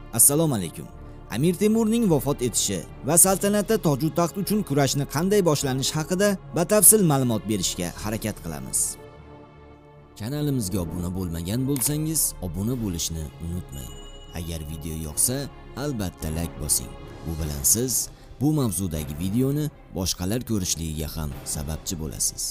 Assalomu alaykum. Amir Temurning vafot etishi va saltanatda toj va taxt uchun kurashni qanday boshlanishi haqida batafsil ma'lumot berishga harakat qilamiz. Kanalimizga obuna bo'lmagan bo'lsangiz, obuna bo'lishni unutmang. Agar video yoqsa, albatta like bosing. Bu bilan siz bu mavzudagi videoni boshqalar ko'rishligiga ham sababchi bo'lasiz.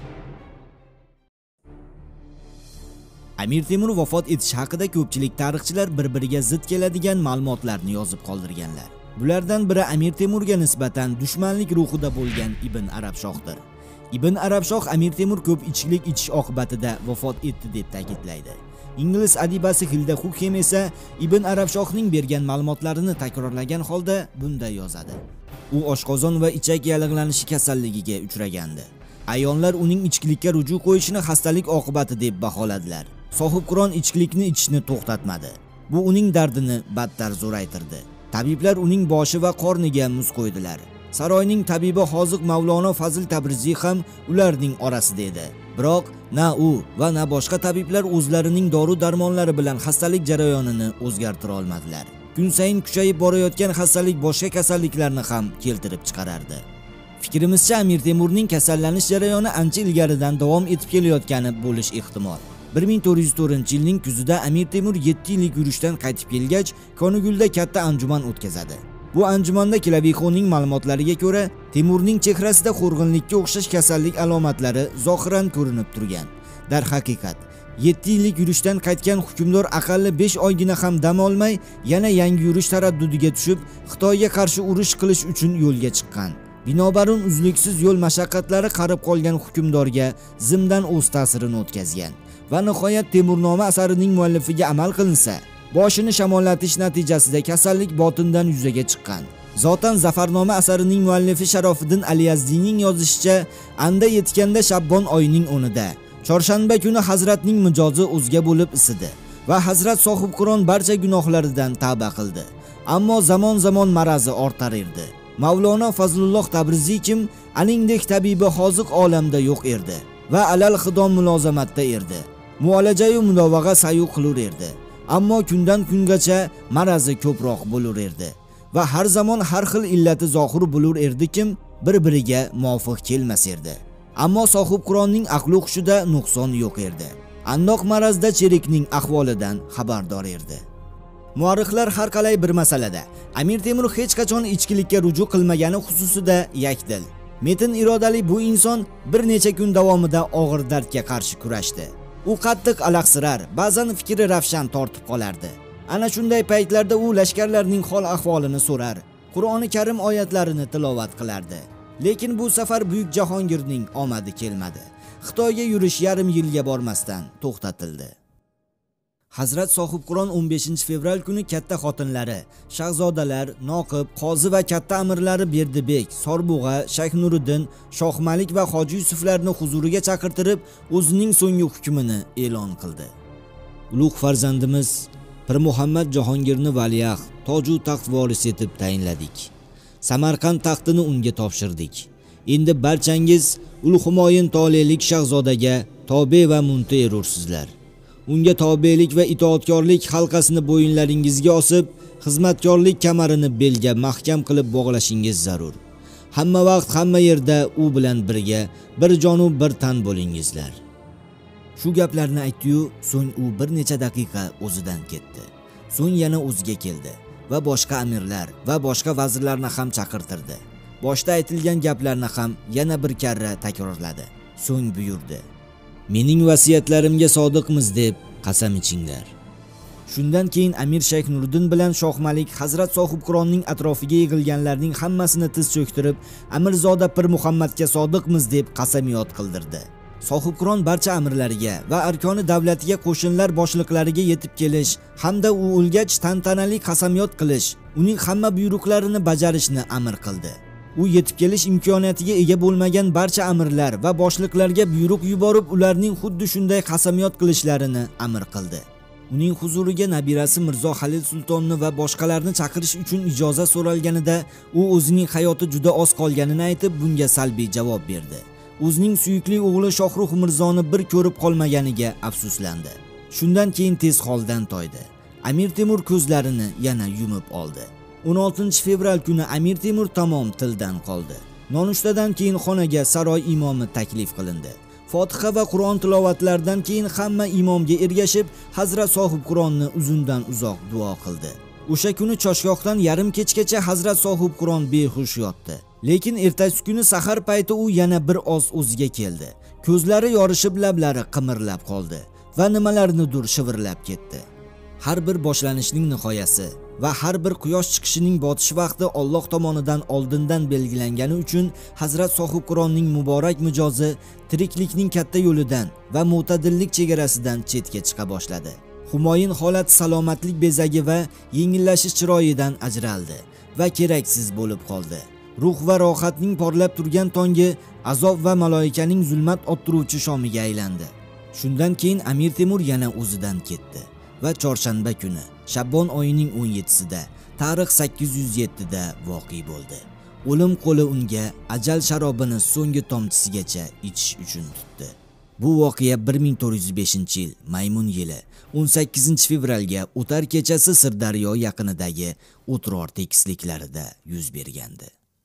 Amir Temur vafot etishi haqida ko'pchilik tarixchilar bir-biriga zid keladigan ma'lumotlarni yozib qoldirganlar. Bulardan biri Amir Temurga nisbatan dushmanlik ruhida bo'lgan Ibn Arabshohdir. Ibn Arabshoh Amir Temur ko'p ichkilik ichish oqibatida vafot etdi deb ta'kidlaydi. Ingliz adibasi Hilda Hukem esa Ibn Arabshohning bergan ma'lumotlarini takrorlagan holda bunday yozadi. U oshqozon va ichak yallig'lanishi kasalligiga uchragandi. Ayonlar uning ichkilikka ruju qo'yishini xastalik oqibati deb baholadilar. Sohibqiron ichkilikni ichishni to'xtatmadi. Bu uning dardini battar zo'raytirdi. Tabiblar uning boshi va qorniga muz qo'ydilar. Saroyning tabibi Hoziq Mavlono Fazil Tabriziy ham ularning orasida edi. Biroq na u va na boshqa tabiblar o'zlarining dori-darmonlari bilan xastalik jarayonini o'zgartira olmadilar. Kun sayin kuchayib borayotgan xastalik boshqa kasalliklarni ham keltirib chiqarardi. Fikrimizcha Amir Temurning kasallanish jarayoni ancha ilgaridan davom etib kelayotgani bo'lish ehtimol. 1404-yilning kuzida Amir Temur 7 yillik yurishdan qaytib kelgach, Konigulda katta anjuman o'tkazadi. Bu anjumanda Klavixoning ma'lumotlariga ko'ra, Temurning chehrasida xo'rg'inlikka o'xshash kasallik alomatlari zohiran ko'rinib turgan. Darhaqiqat, 7 yillik yurishdan qaytgan hukmdor aqalli 5 oygina ham dam olmay, yana yangi yurish taraddudiga tushib, Xitoyga qarshi urush qilish uchun yo'lga chiqqan. Binobarin uzluksiz yo'l mashaqqatlari qarib qolgan hukmdorga zimdan o'z ta'sirini o'tkazgan. Va nihoyat Temurnoma asarining muallifiga amal qilinsa, boshini shamollatish natijasida kasallik botindan yuzaga chiqqan. Zotan Zafarnoma asarining muallifi Sharofiddin Aliyazdiyning yozishicha, anda yetganda Shabbon oyining 10'ida, chorshanba kuni Hazratning mijozi o'zga bo'lib isidi va Hazrat sohibqiron barcha gunohlaridan tavba qildi. Ammo zamon-zamon marazi ortar edi. Mavlono Fazlulloh Tabriziy kim, aningdek tabibi Hoziq olamda yo'q edi va alal xidom mulozamatda edi. Muolaja-yu mudovag'a sayu qilur edi. Ammo kundan kungacha marazi ko'proq bo'lur edi va har zamon har xil illati zohir bo'lur edi kim bir-biriga muvofiq kelmas edi. Ammo sohibqironning aqli hushida nuqson yo'q edi. Andoq marazda cherikning ahvolidan xabardor edi. Muarrixlar har qalay bir masalada Amir Temur hech qachon ichkilikka ruju qilmagani xususida yakdil. Metin irodali bu inson bir necha kun davomida og'ir dardga qarshi kurashdi. U qattiq alaqsirar, ba'zan fikri ravshan tortib qolardi. Ana shunday paytlarda u lashkarlarning hol ahvolini so'rar, Qur'oni Karim oyatlarini tilovat qilardi. Lekin bu safar buyuk Jahongirning omadi kelmadi. Xitoyga yurish yarim yilga bormasdan to'xtatildi. Hazrat sohibqiron 15 fevral kuni katta xotinlari, shahzodalar, noqib, qozi va katta amirlari Berdibek, Sorbug'a, Shayx Nuriddin, Shohmalik va Hoji Yusuflarni huzuriga chaqirtirib, o'zining so'nggi hukmini e'lon qildi. Ulug' farzandimiz Pir Muhammad Jahongirni valiahd, toju taxt voris etib tayinladik. Samarqand taxtini unga topshirdik. Endi barchangiz ul Humoyin tolelik shahzodaga tobe va munti erursizlar. Unga tobelik va itoatkorlik halqasini bo'yinlaringizga osib, xizmatkorlik kamarini belga mahkam qilib bog'lashingiz zarur. Hamma vaqt, hamma yerda u bilan birga, bir jonu bir tan bo'lingizlar. Shu gaplarni aytdi-yu, so'ng u bir necha daqiqa o'zidan ketdi. So'ng yana o'ziga keldi va boshqa amirlar va boshqa vazirlarni ham chaqirtirdi. Boshda aytilgan gaplarni ham yana bir karra takrorladi. So'ng buyurdi: "Mening vasiyatlarimga sodiqmiz deb qasam ichinglar." Shundan keyin Amir Shayx Nuriddin bilan Shohmalik Hazrat sohibqironning atrofiga yig'ilganlarning hammasini tiz cho'ktirib, Amirzoda Pir Muhammadga sodiqmiz deb qasamiyat qildirdi. Sohibqiron barcha amirlariga va arkoni davlatiga qo'shinlar boshliqlariga yetib kelish hamda u o'lgach tantanali qasamiyat qilish, uning hamma buyruqlarini bajarishni amr qildi. U yetib kelish imkoniyatiga ega bo'lmagan barcha amirlar va boshliqlarga buyruq yuborib, ularning xuddi shunday qasamiyat qilishlarini amr qildi. Uning huzuriga nabirasi Mirzo Halil sultonni va boshqalarni chaqirish uchun ijozat so'ralganida, u o'zining hayoti juda oz qolganini aytib, bunga salbiy javob berdi. O'zining suyukli o'g'li Shohruh Mirzoni bir ko'rib qolmaganiga afsuslandi. Shundan keyin tez holdan toydi. Amir Temur ko'zlarini yana yumib oldi. 16 fevral kuni Amir Temur tamom tildan qoldi. Nonushtadan keyin xonaga saroy imomi taklif qilindi. Fotiha va Qur'on tilovatlaridan keyin hamma imomga ergashib, Hazrat sohib Qur'onni uzundan uzoq duo qildi. O'sha kuni choshgohdan yarim kechgacha Hazrat sohib Qur'on behush yotdi. Lekin ertasi kuni sahar payti u yana bir oz o'ziga keldi. Ko'zlari yorishib, lablari qimirlab qoldi va nimalarnidir shivirlab ketdi. Har bir boshlanishning nihoyasi va har bir quyosh chiqishining botish vaqti Alloh tomonidan oldindan belgilangani uchun Hazrat sohib Qur'onning muborak mijozi tiriklikning katta yo'lidan va mo'tadillik chegarasidan chetga chiqa boshladi. Humoyin holat salomatlik bezagi va yengillashish chiroyidan ajraldi va keraksiz bo'lib qoldi. Ruh va rohatning porlab turgan tongi azob va maloikaning zulmat ottiruvchi shomiga aylandi. Shundan keyin Amir Temur yana o'zidan ketdi va chorshanba kuni Shabbon oyining 17sida tarix 807 da voqea bo'ldi. O'lim qo'li unga ajal sharobini so'nggi tomchisigacha ichish uchun tutdi. Bu voqea 1405-yil Maymun yili 18 fevralga o'tar kechasi Sirdaryo yaqinidagi O'tror tekisliklarida yuz bergandi.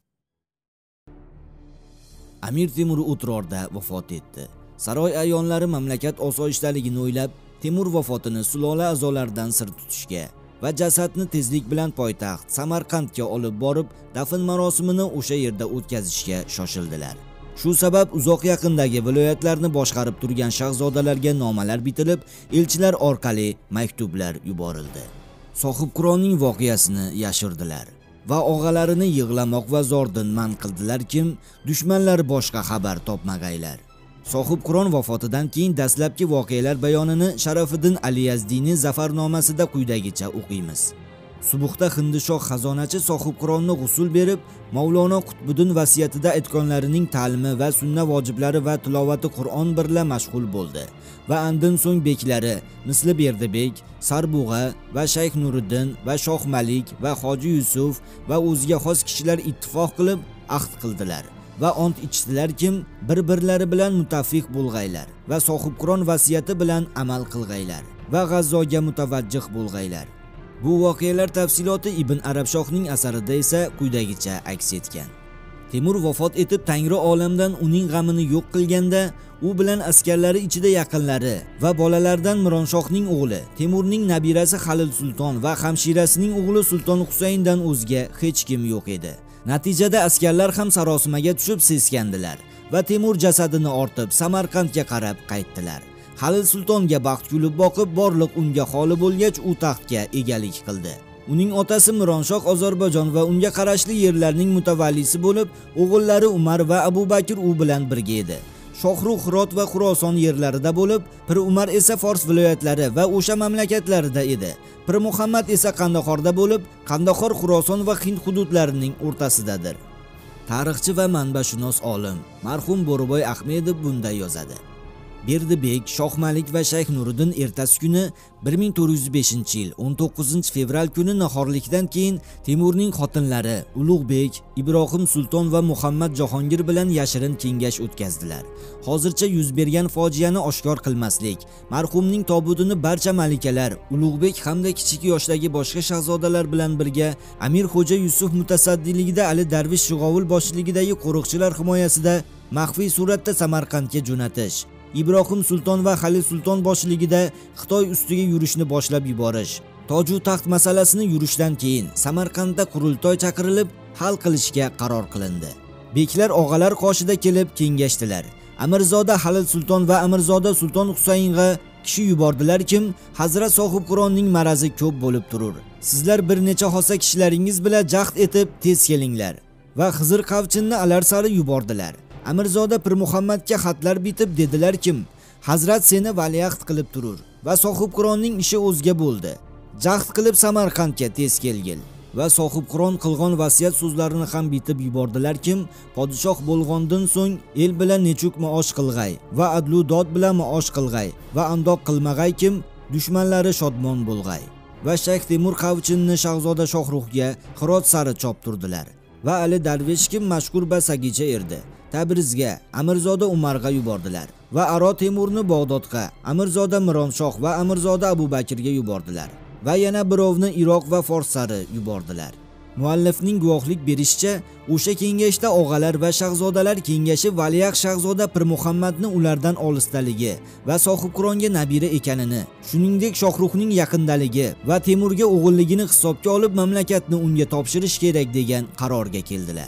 Amir Temur O'trorda vafot etdi. Saroy ayonlari mamlakat osoyishtaligini o'ylab Temur vafotini sulola a'zolaridan sir tutishga va jasadni tezlik bilan poytaxt Samarqandga olib borib, dafn marosimini o'sha yerda o'tkazishga shoshildilar. Shu sabab uzoq yaqindagi viloyatlarni boshqarib turgan shahzodalarga nomalar bitilib, elchilar orqali maktublar yuborildi. Sohib Qur'onning voqeasini yashirdilar va og'alarini yig'lamoq va zordan man qildilar-kim, dushmanlar boshqa xabar topmag'aylar. Sohib Qur'on vafotidan keyin dastlabki voqealar bayonini Sharafiddin Ali Yazdiyning zafarnomasida quyidagicha o'qiymiz. Subuhda Hindishoh xazonachi Sohib Qur'onni g'usul berib, Mavlono Qutbiddin vasiyatida aytganlarining ta'limi va sunna vojiblari va tilovati Qur'on birla mashg'ul bo'ldi va andin so'ng beklari misli Berdibek, Sarbug'a va Shayx Nuriddin va Shoh Malik va Hoji Yusuf va o'ziga xos kishilar ittifoq qilib ahd qildilar va ont ichdilar-kim, bir-birlari bilan mutaffiq bo'lg'aylar va Sohib Qur'on vasiyati bilan amal qilg'aylar va G'azzoga mutavajjih bo'lg'aylar. Bu voqealar tafsiloti Ibn Arabshohning asarida esa quyidagicha aks etgan. Temur vafot etib Tangri olamdan uning g'amini yo'q qilganda, u bilan askarlari ichida yaqinlari va bolalardan Mironshohning o'g'li, Temurning nabirasi Halil Sulton va hamshirasining o'g'li Sulton Husayndan o'zga hech kim yo'q edi. Natijada askarlar ham sarosimaga tushib seskandilar va Temur jasadini ortib Samarqandga qarab qaytdilar. Halil Sultonga baxt kulib boqib, borliq unga xoli bo'lgach, u taxtga egalik qildi. Uning otasi Mironshoh Ozarbayjon va unga qarashli yerlarning mutavallisi bo'lib, o'g'illari Umar va Abu Bakr u bilan birga edi. Shohruh Hirot va Xuroson yerlarida bo'lib, Pir Umar esa Fors viloyatlari va o'sha mamlakatlarida edi. Pir Muhammad esa Qandahorda bo'lib, Qandahor, Xuroson va Hind hududlarining o'rtasidadir. Tarixchi va manbashunos olim marhum Bo'riboy Ahmedov bunday yozadi. Berdibek, Shoh Malik va Shayx Nuriddin ertasi kuni 1405-yil 19 fevral kuni nahorlikdan keyin Temurning xotinlari Ulug'bek, Ibrohim Sulton va Muhammad Jahongir bilan yashirin kengash o'tkazdilar. Hozircha yuz bergan fojiani oshkor qilmaslik, marhumning tobutini barcha malikalar, Ulug'bek hamda kichik yoshdagi boshqa shahzodalar bilan birga Amir Xo'ja Yusuf mutasaddiligida Ali Darvish Shug'ovul boshchiligidagi qo'riqchilar himoyasida maxfiy suratda Samarqandga jo'natish, Ibrohim Sulton va Halil Sulton boshchiligida Xitoy ustiga yurishni boshlab yuborish, toju taxt masalasini yurishdan keyin Samarqandda qurultoy chaqirilib hal qilishga qaror qilindi. Beklar og'alar qoshida kelib kengashdilar. Amirzoda Halil Sulton va Amirzoda Sulton Husaynga kishi yubordilar-kim, Hazrat sohib Qur'onning marazi ko'p bo'lib turur. Sizlar bir necha hosa kishilaringiz bilan jahd etib tez kelinglar va Xizr qavchinni alar sari yubordilar. Amirzoda Pir Muhammadga xatlar bitib dedilar-kim, Hazrat seni valiahd qilib turur va sohib Qur'onning ishi o'zga bo'ldi. Jahd qilib Samarqandga tez kelgil. Va sohib Qur'on qilgan vasiyat so'zlarini ham bitib yubordilar-kim, podshoh bo'lgandan so'ng el bilan nechuk maosh qilg'ay va adlu dod bilan maosh qilg'ay va andoq qilmag'ay-kim, dushmanlari shodmon bo'lg'ay. Va Shayx Temur qavchinni Shahzoda Shohruhga Hirot sari choptirdilar va Ali Darvish kim mashhur basagicha erdi. Tabrizga Amirzoda Umarga yubordilar va Aro Temurni Bag'dodga, Amirzoda Mironshoh va Amirzoda Abu Bakrga yubordilar. va yana birovni Iroq va Fors sari yubordilar. Muallifning guvohlik berishicha, o'sha kengashda og'alar va shahzodalar kengashi Valiahd shahzoda Pirmuhammadni ulardan olisdaligi va Sohibqironga nabira ekanini, shuningdek Shohruxning yaqindaligi va Temurga o'g'illigini hisobga olib mamlakatni unga topshirish kerak degan qarorga keldilar.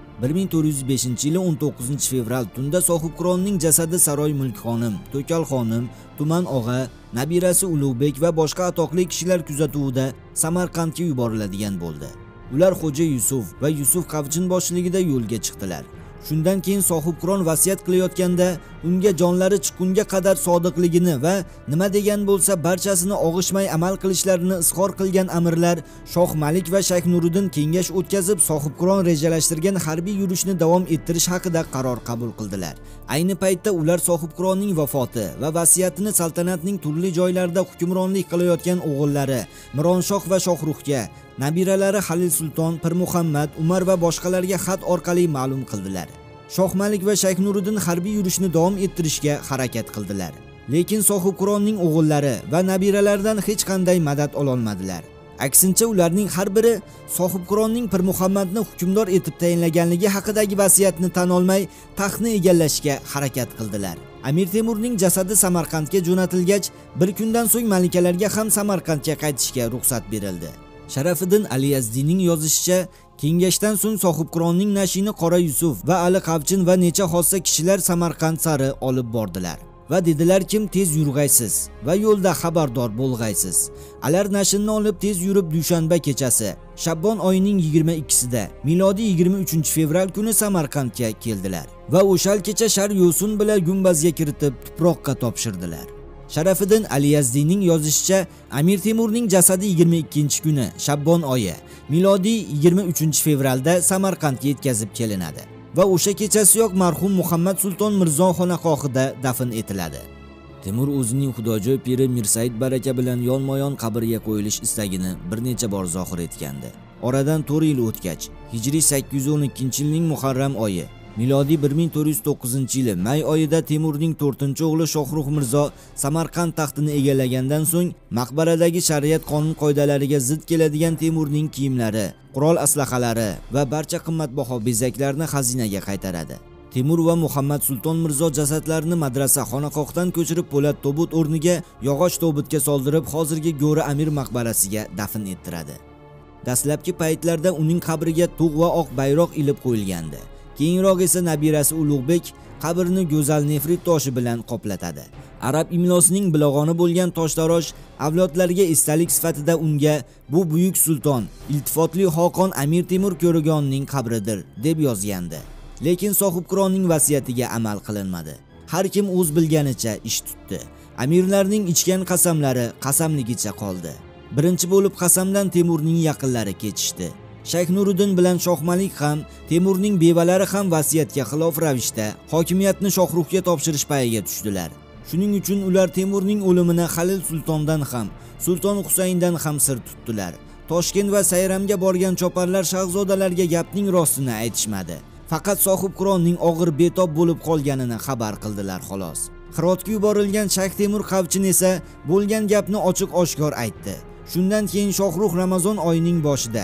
1405-yili 19-fevral tunda Sohibqironning jasadi Saroy Mulk xonim, To'kal xonim, Tuman og'a, nabirasi Ulug'bek va boshqa atoqli kishilar kuzatuvida Samarqandga yuboriladigan bo'ldi. Ular Xo'ja Yusuf va Yusuf Qavchin boshchiligida yo'lga chiqdilar. Shundan keyin Sohibqiron vasiyat qilayotganda unga jonlari chiqqunga qadar sodiqligini va nima degan bo'lsa barchasini og'ishmay amal qilishlarini izhor qilgan amirlar Shoh Malik va Shayx Nuriddin kengash o'tkazib Sohibqiron rejalashtirgan harbiy yurishni davom ettirish haqida qaror qabul qildilar. Ayni paytda ular Sohibqironning vafoti va vasiyatini saltanatning turli joylarida hukmronlik qilayotgan o'g'illari Mironshoh va Shohruxga, nabiralari Halil Sulton, Pirmuhammad, Umar va boshqalarga xat orqali ma'lum qildilar. Shoh Malik va Shayx Nuriddin harbiy yurishni davom ettirishga harakat qildilar. Lekin Sohibqironning o'g'illari va nabiralaridan hech qanday madad ololmadilar. Aksincha ularning har biri Sohibqironning Pirmuhammadni hukmdor etib tayinlaganligi haqidagi vasiyatni tan olmay taxtni egallashga harakat qildilar. Amir Temurning jasadi Samarqandga jo'natilgach, bir kundan so'ng malikalarga ham Samarqandga qaytishga ruxsat berildi. Sharafiddin Ali Yazdiyning yozishicha, kengashdan so'ng Sohibqironning nashini Qora Yusuf va Ali Qavchin va necha xossa kishilar Samarqand sari olib bordilar va dedilar kim tez yurg'aysiz va yo'lda xabardor bo'lg'aysiz. Alar nashinni olib tez yurib Dushanba kechasi, Shabbon oyining 22-sida, milodiy 23-fevral kuni Samarqandga keldilar va o'shal kecha Shar Yusun bilan gumbazga kiritib tuproqqa topshirdilar. Sharafiddin Ali Yazdiyning yozishicha, Amir Temurning jasadi 22-kuni Shabbon oyi, milodiy 23-fevralda Samarqandga yetkazib kelinadi va o'sha kechasiyoq marhum Muhammad Sulton Mirzo xonaqohida dafn etiladi. Temur o'zining xudojo'y piri Mir Said Baraka bilan yonma-yon qabrga qo'yilish istagini bir necha bor zohir etgandi. Oradan 4 yil o'tgach, hijriy 812-yilning Muharram oyi, milodiy 1409-yili may oyida Temurning 4-o'g'li Shohruh Mirzo Samarqand taxtini egallagandan so'ng maqbaradagi shariat qonun qoidalariga zid keladigan Temurning kiyimlari, qurol aslahalari va barcha qimmatbaho bezaklarni xazinaga qaytaradi. Temur va Muhammad Sulton Mirzo jasadlarini madrasa xonaqohdan ko'chirib Po'lat tobut o'rniga yog'och tobutga soldirib hozirgi Go'ri Amir maqbarasiga dafn ettiradi. Dastlabki paytlarda uning qabriga tug' va oq bayroq ilib qo'yilgandi. Keyinroq esa nabirasi Ulug'bek qabrni go'zal nefrit toshi bilan qoplatadi. Arab imlosining bilog'oni bo'lgan toshtarosh avlodlarga esdalik sifatida unga bu buyuk sulton, iltifotli Xoqon Amir Temur ko'rigonining qabridir deb yozgandi. Lekin Sohibqironning vasiyatiga amal qilinmadi. Har kim o'z bilganicha ish tutdi. Amirlarning ichgan qasamlari qasamligicha qoldi. Birinchi bo'lib qasamdan Temurning yaqinlari ketishdi. Shayx Nuriddin bilan Shoh Malik ham, Temurning bevalari ham vasiyatga xilof ravishda hokimiyatni Shohruxga topshirish payiga tushdilar. Shuning uchun ular Temurning o'limini Halil Sultondan ham, Sulton Husayndan ham sir tutdilar. Toshkent va Sayramga borgan choparlar shahzodalarga gapning rostini aytishmadi. Faqat Sohibqironning og'ir betob bo'lib qolganini xabar qildilar xolos. Hirotga yuborilgan Shayx Temur Qavchin esa bo'lgan gapni ochiq-oshkor aytdi. Shundan keyin Shohruh Ramazon oyining boshida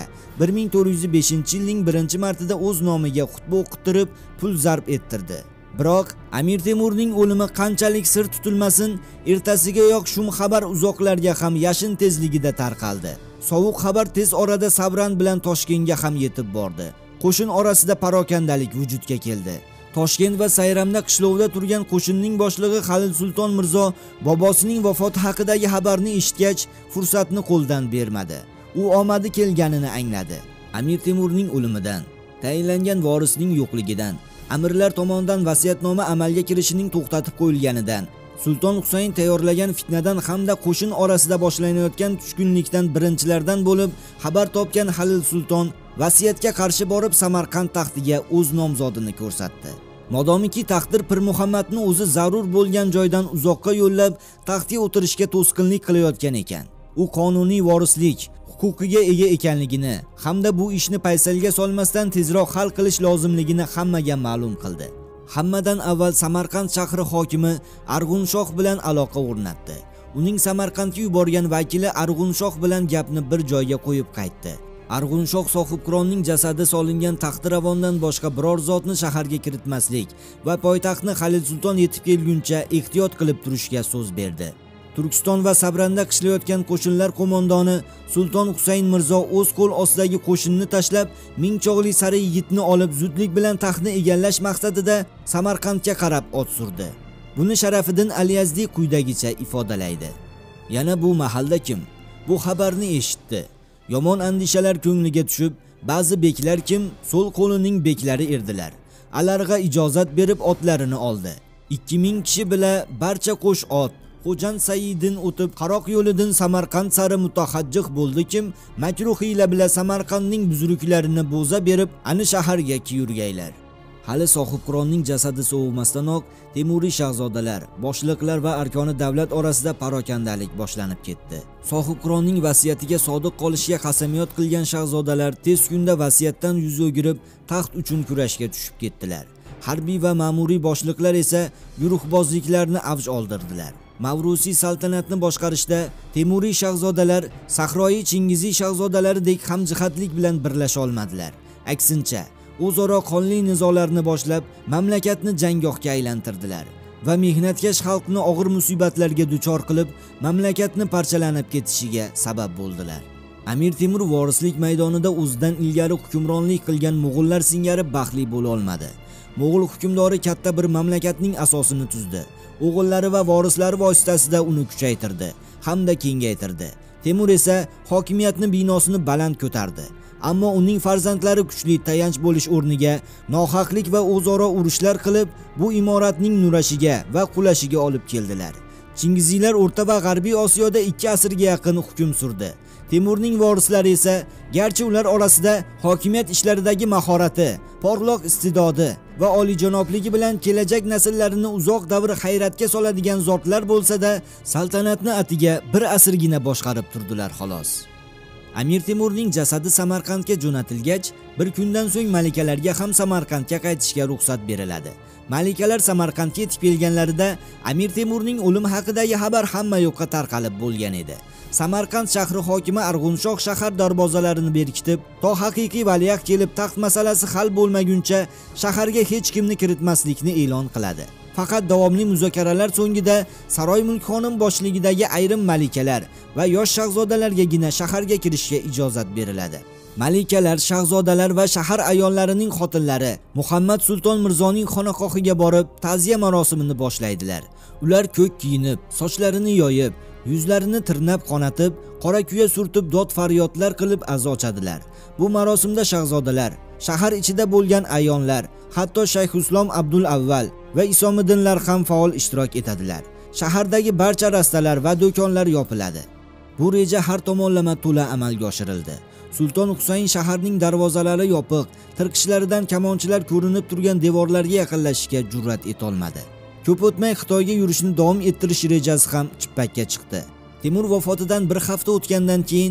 1405-yilning 1-martida o'z nomiga xutba o'qittirib, pul zarb ettirdi. Biroq Amir Temurning o'limi qanchalik sir tutilmasin, ertasigayoq shum xabar uzoqlarga ham yashin tezligida tarqaldi. Sovuq xabar tez orada Sabran bilan Toshkentga ham yetib bordi. Qo'shin orasida parokandalik vujudga keldi. Toshkent va Sayramda qishlovda turgan qo'shinning boshlig'i Halil Sulton Mirzo bobosining vafoti haqidagi xabarni eshitgach, fursatni qo'ldan bermadi. U omadi kelganini angladi. Amir Temurning o'limidan, tayinlangan vorisning yo'qligidan, amirlar tomonidan vasiyatnoma amalga kirishining to'xtatib qo'yilganidan, Sulton Husayn tayyorlagan fitnadan hamda qo'shin orasida boshlanayotgan tushkunlikdan birinchilardan bo'lib xabar topgan Halil Sulton vasiyatga qarshi borib Samarqand taxtiga o'z nomzodini ko'rsatdi. Modomiki taqdir Pirmuhammadni o'zi zarur bo'lgan joydan uzoqqa yo'llab taxtga o'tirishga to'sqinlik qilayotgan ekan. U qonuniy vorislik huquqiga ega ekanligini hamda bu ishni paysalga solmasdan tezroq hal qilish lozimligini hammaga ma'lum qildi. Hammadan avval Samarqand shahri hokimi Arg'unshoh bilan aloqa o'rnatdi. Uning Samarqandga yuborgan vakili Arg'unshoh bilan gapni bir joyga qo'yib qaytdi. Arg'unshoh Sohibqironning jasadi solingan taxtiravondan boshqa biror zotni shaharga kiritmaslik va poytaxtni Xalil Sulton yetib kelguncha ehtiyot qilib turishga so'z berdi. Turkiston va Sabranda qishlayotgan qo'shinlar qo'mondoni Sulton Husayn Mirzo o'z qo'l ostidagi qo'shinni tashlab, mingchoqli sari yigitni olib zudlik bilan taxtni egallash maqsadida Samarqandga qarab ot surdi. Buni Sharafiddin Al-Yazdi quyidagicha ifodalaydi. Yana bu mahalda kim? Bu xabarni eshitdi. Yomon andishalar ko'ngliga tushib, ba'zi beklar kim so'l qo'lining beklari erdilar. Alarga ijozat berib otlarini oldi. 2000 kishi bilan barcha qo'sh ot Xo'jan Saidin o'tib Qaroq yo'lidan Samarqand sari mutahajjih bo'ldi kim makruh hiyla bilan Samarqandning buzruklarini bo'za berib, ani shaharga yurgaylar. Hali Sohibqironning jasadi sovumasdanoq Temuriy shahzodalar, boshliqlar va arkoni davlat orasida parokandalik boshlanib ketdi. Sohibqironning vasiyatiga sodiq qolishga qasamyod qilgan shahzodalar tez kunda vasiyatdan yuz o'girib, taxt uchun kurashga tushib ketdilar. Harbiy va ma'muriy boshliqlar esa guruhbozliklarni avj oldirdilar. Mavrusiy saltanatni boshqarishda Temuriy shahzodalar Sahroyi Chingiziy shahzodalaridek hamjihatlik bilan birlasha olmadilar. Aksincha, o'zaro qonli nizolarni boshlab, mamlakatni janggohga aylantirdilar va mehnatkash xalqni og'ir musibatlarga duchor qilib, mamlakatni parchalanib ketishiga sabab bo'ldilar. Amir Temur vorislik maydonida o'zidan ilgari hukmronlik qilgan mo'g'ullar singari baxtli bo'la olmadi. Mo'g'ul hukmdori katta bir mamlakatning asosini tuzdi. O'g'illari va vorislari vositasida uni kuchaytirdi hamda kengaytirdi. Temur esa hokimiyatni binosini baland ko'tardi. Ammo uning farzandlari kuchli tayanch bo'lish o'rniga nohaqlik va o'zaro urushlar qilib, bu imoratning nurashiga va qulashiga olib keldilar. Chingiziylar O'rta va G'arbiy Osiyoda 2 asrga yaqin hukm surdi. Temurning vorislari esa garchi ular orasida hokimiyat ishlaridagi mahorati, porloq istidodi va oliyjanobligi bilan kelajak naslarini uzoq davr hayratga soladigan zotlar bo'lsa-da, saltanatni atiga bir asrgina boshqarib turdilar xolos. Amir Temurning jasadi Samarqandga jo'natilgach, bir kundan so'ng malikalarga ham Samarqandga qaytishga ruxsat beriladi. Malikalar Samarqandga yetib kelganlarida Amir Temurning o'limi haqidagi xabar hamma yoqqa tarqalib bo'lgan edi. Samarqand shahri hokimi Arg'unshoh shahar darvozalarini berkitib, to haqiqiy valiahd kelib taxt masalasi hal bo'lmaguncha shaharga hech kimni kiritmaslikni e'lon qiladi. Faqat davomli muzokaralar so'ngida Saroy mulk xonim boshligidagi ayrim malikalar va yosh shahzodalargagina shaharga kirishga ijozat beriladi. Malikalar, shahzodalar va shahar ayollarining xotinlari Muhammad Sulton Mirzoning xonaqohiga borib, ta'ziya marosimini boshlaydilar. Ular ko'k kiyinib, sochlarini yoyib, yuzlarini tirnab qonatib, qora kuya surtib dod faryodlar qilib azochadilar. Bu marosimda shahzodalar, shahar ichida bo'lgan ayonlar, hatto Shayx Islom Abdul Avval va Isomiddinlar ham faol ishtirok etadilar. Shahardagi barcha rastalar va do'konlar yopiladi. Bu reja har tomonlama to'la amalga oshirildi. Sulton Husayn shaharning darvozalari yopiq, tirqishlaridan kamonchilar ko'rinib turgan devorlarga yaqinlashishga jur'at etolmadi. Ko'p o'tmay Xitoyga yurishni davom ettirish rejasi ham chippakka chiqdi. Temur vafotidan bir hafta o'tgandan keyin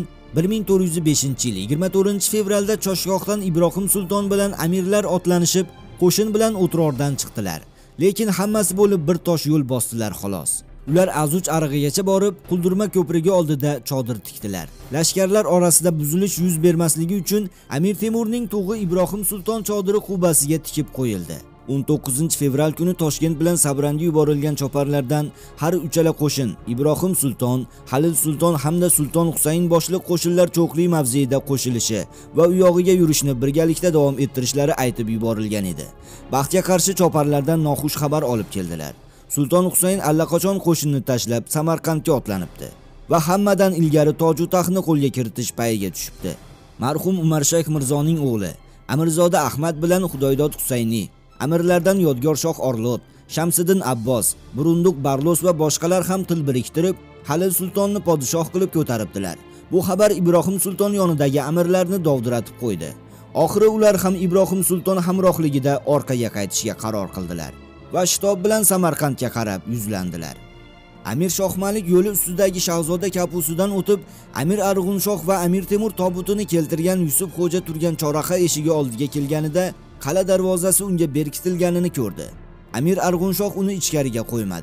1405-yil 24-fevralda Choshgohdan Ibrohim Sulton bilan amirlar otlanishib, qo'shin bilan O'trordan chiqdilar. Lekin hammasi bo'lib bir tosh yo'l bosdilar xolos. Ular Azuch arig'igacha borib, Quldirma ko'prigi oldida chodir tikdilar. Lashkarlar orasida buzilish yuz bermasligi uchun Amir Temurning tug'i Ibrohim Sulton chodiri qubasiga tikib qo'yildi. 19-fevral kuni Toshkent bilan Sabranga yuborilgan choparlardan har uchala qo'shin Ibrohim Sulton, Xalil Sulton hamda Sulton Husayn boshliq qo'shinlar cho'qli mavzeda qo'shilishi va u yog'iga yurishni birgalikda davom ettirishlari aytib yuborilgan edi. Baxtga qarshi choparlardan noxush xabar olib keldilar. Sulton Husayn allaqachon qo'shinni tashlab Samarqandga otlanibdi va hammadan ilgari toju taxtni qo'lga kiritish payiga tushibdi. Marhum Umarshayx Mirzoning o'g'li Amirzoda Ahmad bilan Xudoydod Husayni, amirlardan Yodgor Shoh Orlot, Shamsiddin Abbos, Burunduq Barlos va boshqalar ham til biriktirib, Xalil Sultonni podshoh qilib ko'taribdilar. Bu xabar Ibrohim Sulton yonidagi amirlarni dovdiratib qo'ydi. Oxiri ular ham Ibrohim Sulton hamrohligida orqaga qaytishga qaror qildilar va shitob bilan Samarqandga qarab yuzlandilar. Amir Shohmalik yo'li ustidagi Shahzoda kapusidan o'tib, Amir Arg'unshoh va Amir Temur tobutini keltirgan Yusuf Xo'ja turgan choraxa eshigi oldiga kelganida qala darvozasi unga berkitilganini ko'rdi. Amir Arg'unshoh uni ichkariga qo'ymadi.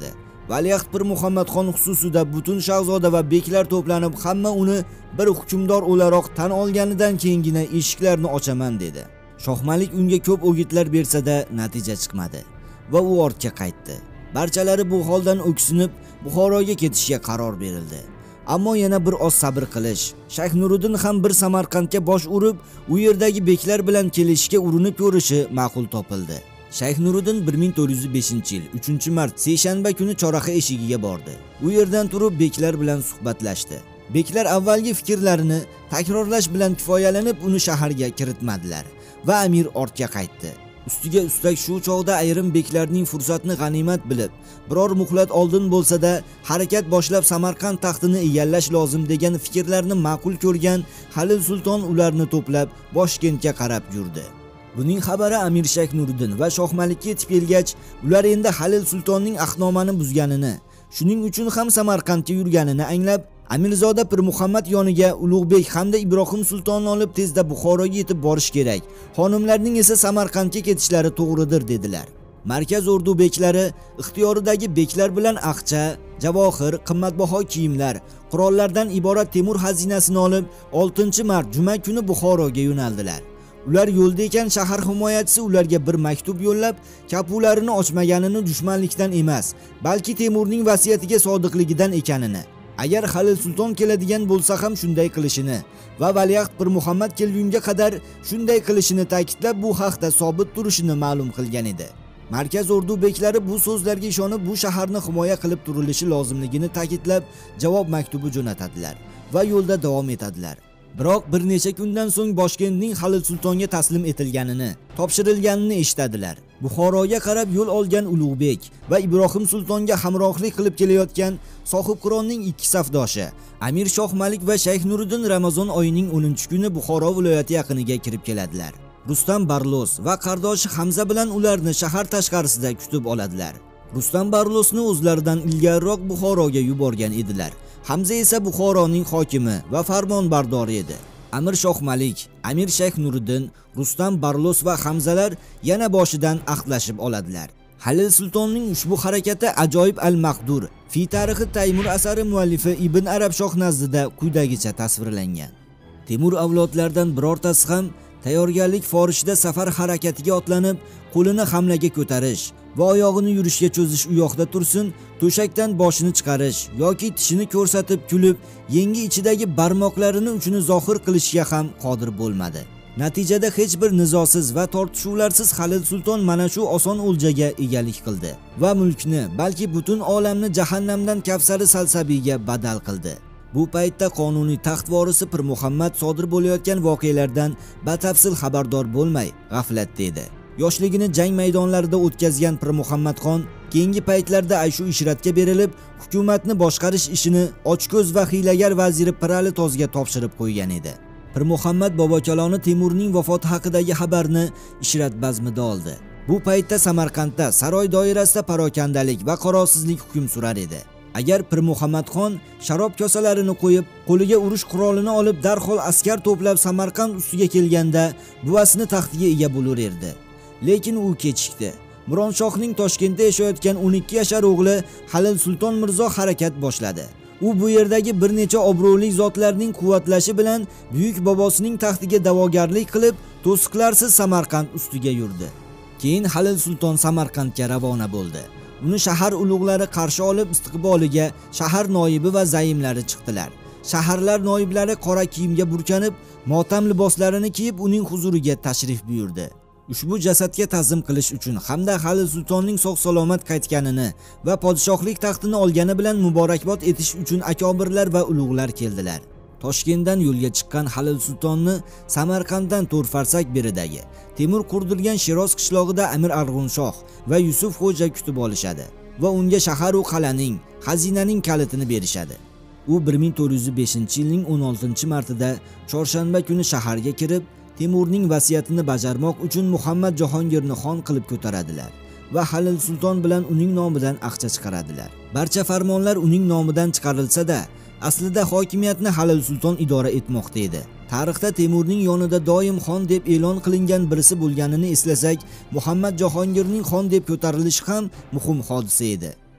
Valiahd Pir Muhammadxon xususida butun shahzoda va beklar to'planib, hamma uni bir hukmdor o'laroq tan olganidan keyingina eshiklarni ochaman dedi. Shohmalik unga ko'p o'gitlar bersa-da natija chiqmadi va u ortga qaytdi. Barchalari bu holdan o'ksinib Buxoroga ketishga qaror berildi. Ammo yana bir oz sabr qilish, Shayx Nuriddin ham bir Samarqandga bosh urib, u yerdagi beklar bilan kelishga urinib ko'rishi ma'qul topildi. Shayx Nuriddin 1405-yil 3-mart seshanba kuni Choraxa eshigiga bordi. U yerdan turib beklar bilan suhbatlashdi. Beklar avvalgi fikrlarini takrorlash bilan kifoyalanib uni shaharga kiritmadilar va amir ortga qaytdi. Ustiga ustak shu chog'da ayrim beklarning fursatni g'animat bilib, biror muhlat oldin bo'lsa-da harakat boshlab Samarqand taxtini egallash lozim degan fikrlarni ma'qul ko'rgan Halil sulton ularni to'plab Toshkentga qarab yurdi. Buning xabari Amir Shayx Nuriddin va Shohmalikka yetib kelgach, ular endi Halil sultonning ahnomani buzganini, shuning uchun ham Samarqandga yurganini anglab, Amirzoda Pir Muhammad yoniga Ulug'bek hamda Ibrohim sultonni olib tezda Buxoroga yetib borish kerak. Xonimlarning esa Samarqandga ketishlari to'g'ridir dedilar. Markaz ordu beklari ixtiyoridagi beklar bilan aqcha, javohir, qimmatbaho kiyimlar, qurollardan iborat Temur xazinasini olib 6-mart juma kuni Buxoroga yo'naldilar. Ular yo'lda ekan shahar himoyachisi ularga bir maktub yo'llab, kapularini ochmaganini dushmanlikdan emas, balki Temurning vasiyatiga sodiqligidan ekanini, agar Halil sulton keladigan bo'lsa ham shunday qilishini va Valiahd Pir Muhammad kelgunga qadar shunday qilishini ta'kidlab, bu haqda sobit turishini ma'lum qilgan edi. Markaz ordu beklari bu so'zlarga ishonib, bu shaharni himoya qilib turilishi lozimligini ta'kidlab, javob maktubi jo'natadilar va yo'lda davom etadilar. Biroq bir necha kundan so'ng Toshkentning Halil sultonga taslim etilganini, topshirilganini eshitadilar. Buxoroga qarab yo'l olgan Ulug'bek va Ibrohim sultonga hamrohlik qilib kelayotgan Sohibqironning ikki safdoshi Amir Shohmalik va Shayx Nuriddin Ramazon oyining 10-kuni Buxoro viloyati yaqiniga kirib keladilar. Rustam Barlos va qardoshi Hamza bilan ularni shahar tashqarisida kutib oladilar. Rustam Barlosni o'zlaridan ilgariroq Buxoroga yuborgan edilar. Hamza esa Buxoroning hokimi va farmonbardori edi. Amir Shohmalik, Amir Shayx Nuriddin, Rustam Barlos va Hamzalar yana boshidan ahdlashib oladilar. Halil sultonning ushbu harakati ajoyib al-maqdur fi tarixi Taymur asari muallifi Ibn Arabshoh nazdida quyidagicha tasvirlangan. Temur avlodlaridan birortasi ham tayyorgarlik forishida safar harakatiga otlanib, qo'lini hamlaga ko'tarish va oyog'ini yurishga cho'zish u yoqda tursin, to'shakdan boshini chiqarish yoki tishini ko'rsatib kulib, yengi ichidagi barmoqlarini uchini zohir qilishga ham qodir bo'lmadi. Natijada hech bir nizosiz va tortishuvlarsiz Halil sulton mana shu oson o'ljaga egalik qildi va mulkni, balki butun olamni jahannamdan Kavsari salsabiyga badal qildi. Bu paytda qonuniy taxt vorisi Pir Muhammad sodir bo'layotgan voqealardan batafsil xabardor bo'lmay, g'aflatda edi. Yoshligini jang maydonlarida o'tkazgan Pir Muhammadxon keyingi paytlarda ayshu ishratga berilib, hukumatni boshqarish ishini ochko'z va hiylagar vaziri Pirali Tozga topshirib qo'ygan edi. Pir Muhammad bobokaloni Temurning vafoti haqidagi xabarni ishrat bazmida oldi. Bu paytda Samarqandda saroy doirasida parokandalik va qarosizlik hukm surar edi. Agar Pir Muhammadxon sharob kosalarini qo'yib, qo'liga urush qurolini olib darhol askar to'plab Samarqand ustiga kelganda buvasini taxtiga ega bo'lar edi. Lekin u kechikdi. Mironshohning Toshkentda yashayotgan 12 yashar o'g'li Halil sulton Mirzo harakat boshladi. U bu yerdagi bir necha obro'li zotlarning quvvatlashi bilan buyuk bobosining taxtiga da'vogarlik qilib, to'siqlarsiz Samarqand ustiga yurdi. Keyin Halil sulton Samarqandga ravona bo'ldi. Uni shahar ulug'lari qarshi olib, istiqboliga shahar noibi va zaimlari chiqdilar. Shaharlar noiblari qora kiyimga burkanib, motam liboslarini kiyib uning huzuriga tashrif buyurdi. Ushbu jasadga ta'zim qilish uchun hamda Halil sultonning sog'-salomat qaytganini va podshohlik taxtini olgani bilan muborakbod etish uchun akobirlar va ulug'lar keldilar. Toshkentdan yo'lga chiqqan Halil sultonni Samarqanddan 4 farsak beridagi Temur qurdirgan Shiroz qishlog'ida Amir Arg'unshoh va Yusuf xo'ja kutib olishadi va unga shahar va qal'aning, xazinaning kalitini berishadi. U 1405-yilning 16-martida chorshanba kuni shaharga kirib, Temurning vasiyatini bajarmoq uchun Muhammad Jahongirni xon qilib ko'taradilar va Halil sulton bilan uning nomidan aqcha chiqaradilar. Barcha farmonlar uning nomidan chiqarilsa-da, aslida hokimiyatni Halil sulton idora etmoqda edi. Tarixda Temurning yonida doim xon deb e'lon qilingan birisi bo'lganini eslasak, Muhammad Jahongirning xon deb ko'tarilishi ham muhim hodisa edi.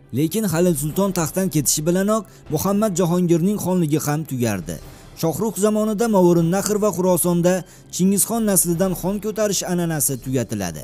Lekin Halil Sulton taxtdan ketishi bilanoq Muhammad Jahongirning xonligi ham tugardi. Shohrux zamonida Movarounnahr va Xurosonda Chingizxon naslidan xon ko'tarish an'anasi tugatiladi.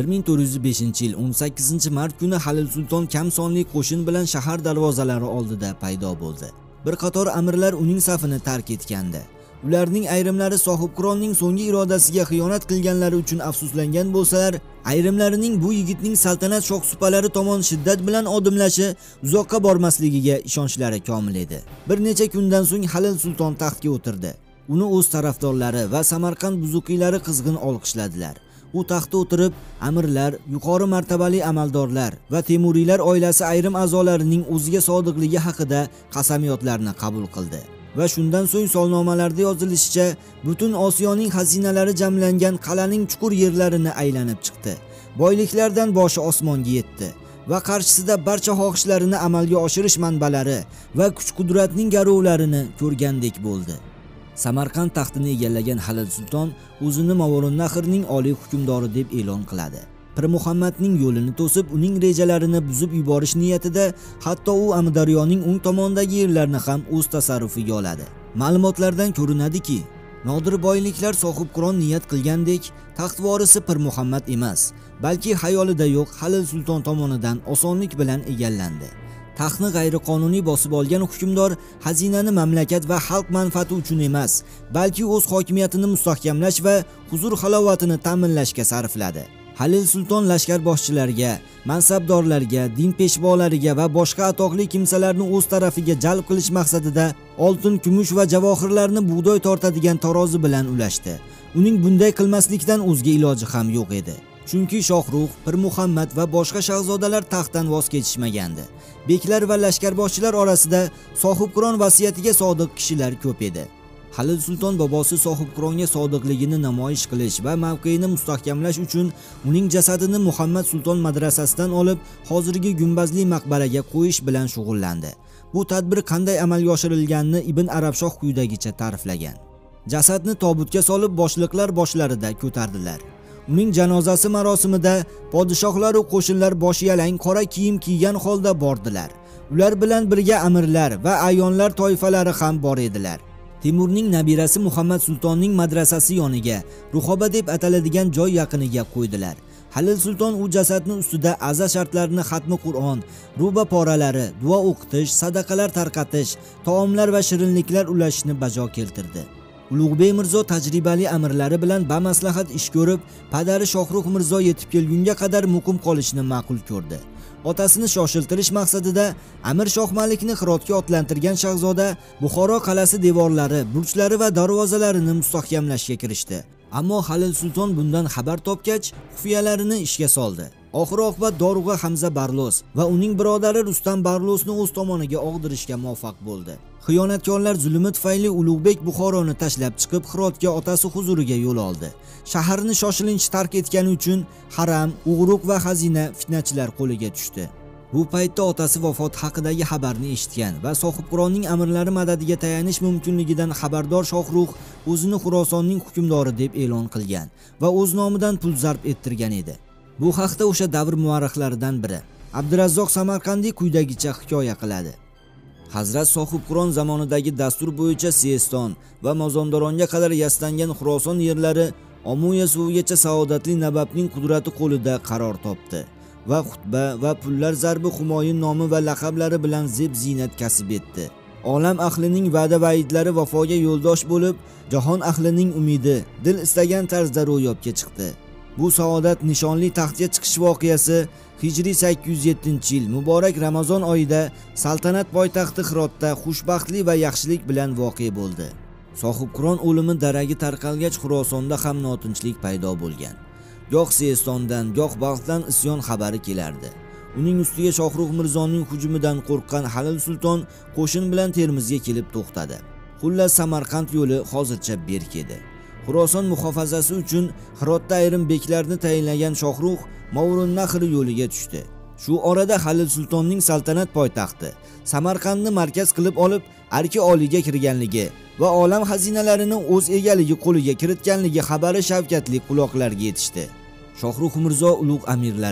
1405-yil 18-mart kuni Halil Sulton kam sonli qo'shin bilan shahar darvozalari oldida paydo bo'ldi. Bir qator amirlar uning safini tark etgandi. Ularning ayrimlari Sohibqironning so'nggi irodasiga xiyonat qilganlari uchun afsuslangan bo'lsalar, ayrimlarining bu yigitning saltanat shohsupalari tomon shiddat bilan odimlashi uzoqqa bormasligiga ishonchlari komil edi. Bir necha kundan so'ng Halil Sulton taxtga o'tirdi. Uni o'z tarafdorlari va Samarqand buzuqiylari qizg'in olqishladilar. U taxtga o'tirib, amirlar, yuqori martabali amaldorlar va Temuriylar oilasi ayrim a'zolarining o'ziga sodiqligi haqida qasamyodlarni qabul qildi. Va shundan so'ng solnomalarda yozilishicha, butun Osiyoning xazinalari jamlangan qal'aning chuqur yerlarini aylanib chiqdi. Boyliklardan boshi osmonga yetdi va qarshisida barcha xohishlarini amalga oshirish manbalari va kuch-qudratning garovlarini ko'rgandek bo'ldi. Samarqand taxtini egallagan Halil Sulton o'zini Movarounnahrning oliy hukmdori deb e'lon qiladi. Pir Muhammadning yo'lini to'sib, uning rejalarini buzib yuborish niyatida hatto u Amudaryoning o'ng tomonidagi yerlarni ham o'z tasarrufiga oladi. Ma'lumotlardan ko'rinadiki, nodir boyliklar Sohibqiron niyat qilgandek taxt vorisi Pir Muhammad emas, balki xayolida yo'q Halil Sulton tomonidan osonlik bilan egallandi. Taxtni g'ayriqonuniy bosib olgan hukmdor xazinani mamlakat va xalq manfaati uchun emas, balki o'z hokimiyatini mustahkamlash va huzur halovatini ta'minlashga sarfladi. Halil Sulton lashkar boshchilariga, mansabdorlarga, din peshvolariga va boshqa atoqli kimsalarni o'z tarafiga jalb qilish maqsadida oltin, kumush va javohirlarni bug'doy tortadigan tarozi bilan ulashdi. Uning bunday qilmaslikdan o'zga iloji ham yo'q edi. Chunki Shohrux, Pir Muhammad va boshqa shahzodalar taxtdan voz kechishmagandi. Beklar va lashkarboshchilar orasida Sohibqiron vasiyatiga sodiq kishilar ko'p edi. Halil Sulton bobosi Sohibqironga sodiqligini namoyish qilish va mavqeini mustahkamlash uchun uning jasadini Muhammad Sulton madrasasidan olib, hozirgi gumbazli maqbaraga qo'yish bilan shug'ullandi. Bu tadbir qanday amalga oshirilganini Ibn Arabshoh quyidagicha ta'riflagan. Jasadni tobutga solib boshliqlar boshlarida ko'tardilar. Uning janozasi marosimida podshohlar va qo'shinlar boshi yalang qora kiyim kiygan holda bordilar. Ular bilan birga amirlar va ayonlar toifalari ham bor edilar. Timurning nabirasi Muhammad Sultonning madrasasi yoniga, Ruhoba deb ataladigan joy yaqiniga qo'ydilar. Halil Sulton u jasadni ustida aza shartlarini xatmi Qur'on, ruba poralari, duo o'qitish, sadaqalar tarqatish, taomlar va shirinliklar ulashishni bajo keltirdi. Ulug'bek Mirzo tajribali amirlari bilan bamaslahat ish ko'rib, padari Shohrux Mirzo yetib kelgunga qadar muqim qolishni ma'qul ko'rdi. Otasini shoshiltirish maqsadida Amir Shoh Malikni Hirotga otlantirgan shahzoda Buxoro qalasi devorlari, burchlari va darvozalarini mustahkamlashga kirishdi. Ammo Halil Sulton bundan xabar topgach, xufiyalarini ishga soldi. Oxir-oqibat Dorug'a Hamza Barlos va uning birodari Rustam Barlosni o'z tomoniga og'dirishga muvaffaq bo'ldi. Xiyonatkorlar zulmi tufayli Ulug'bek Buxoroni tashlab chiqib, Hirotga otasi huzuriga yo'l oldi. Shaharni shoshilinch tark etgani uchun haram, uyg'ruq va xazina fitnachilar qo'liga tushdi. Bu paytda otasi vafot haqidagi xabarni eshitgan va Sohibqironning amirlari madadiga tayanish mumkinligidan xabardor Shohrux o'zini Xurosonning hukmdori deb e'lon qilgan va o'z nomidan pul zarb ettirgan edi. Bu haqda o'sha davr muarrixlaridan biri Abdurazzoq Samarqandiy quyidagicha hikoya qiladi. Hazrat Sohibqiron zamonidagi dastur bo'yicha Siyeston va Mazondoronga qadar yastangan Xuroson yerlari Omuya suvigacha saodatli nababning qudrati qo'lida qaror topdi va xutba va pullar zarbi Humoyun nomi va laqablari bilan zeb ziynat kasb etdi. Olam ahlining va'da vaidlari vafoga yo'ldosh bo'lib, jahon ahlining umidi dil istagan tarzda ro'yobga chiqdi. Bu saodat nishonli taxtga chiqish voqeasi Hijriy 807-yil Muborak Ramazon oyida saltanat poytaxti Hirotda xushbaxtli va yaxshilik bilan voqea bo'ldi. Sohibqiron o'limi daragi tarqalgach Xurosonda ham notinchlik paydo bo'lgan. Goh Siyestondan, goh Balxdan isyon xabari kelardi. Uning ustiga Shohrux Mirzoning hujumidan qo'rqqan Halil Sulton qo'shin bilan Termizga kelib to'xtadi. Xullas Samarqand yo'li hozircha berk edi. Xuroson muhofazasi uchun Hirotda ayrim beklarni tayinlagan Shohrux Movarounnahr yo'liga tushdi. Shu orada Halil Sultonning saltanat poytaxti Samarqandni markaz qilib olib, Arki oliyga kirganligi va olam xazinalarini o'z egaligi qo'liga kiritganligi xabari shavkatli quloqlarga yetishdi. Shohrux Mirzo ulug' amirlari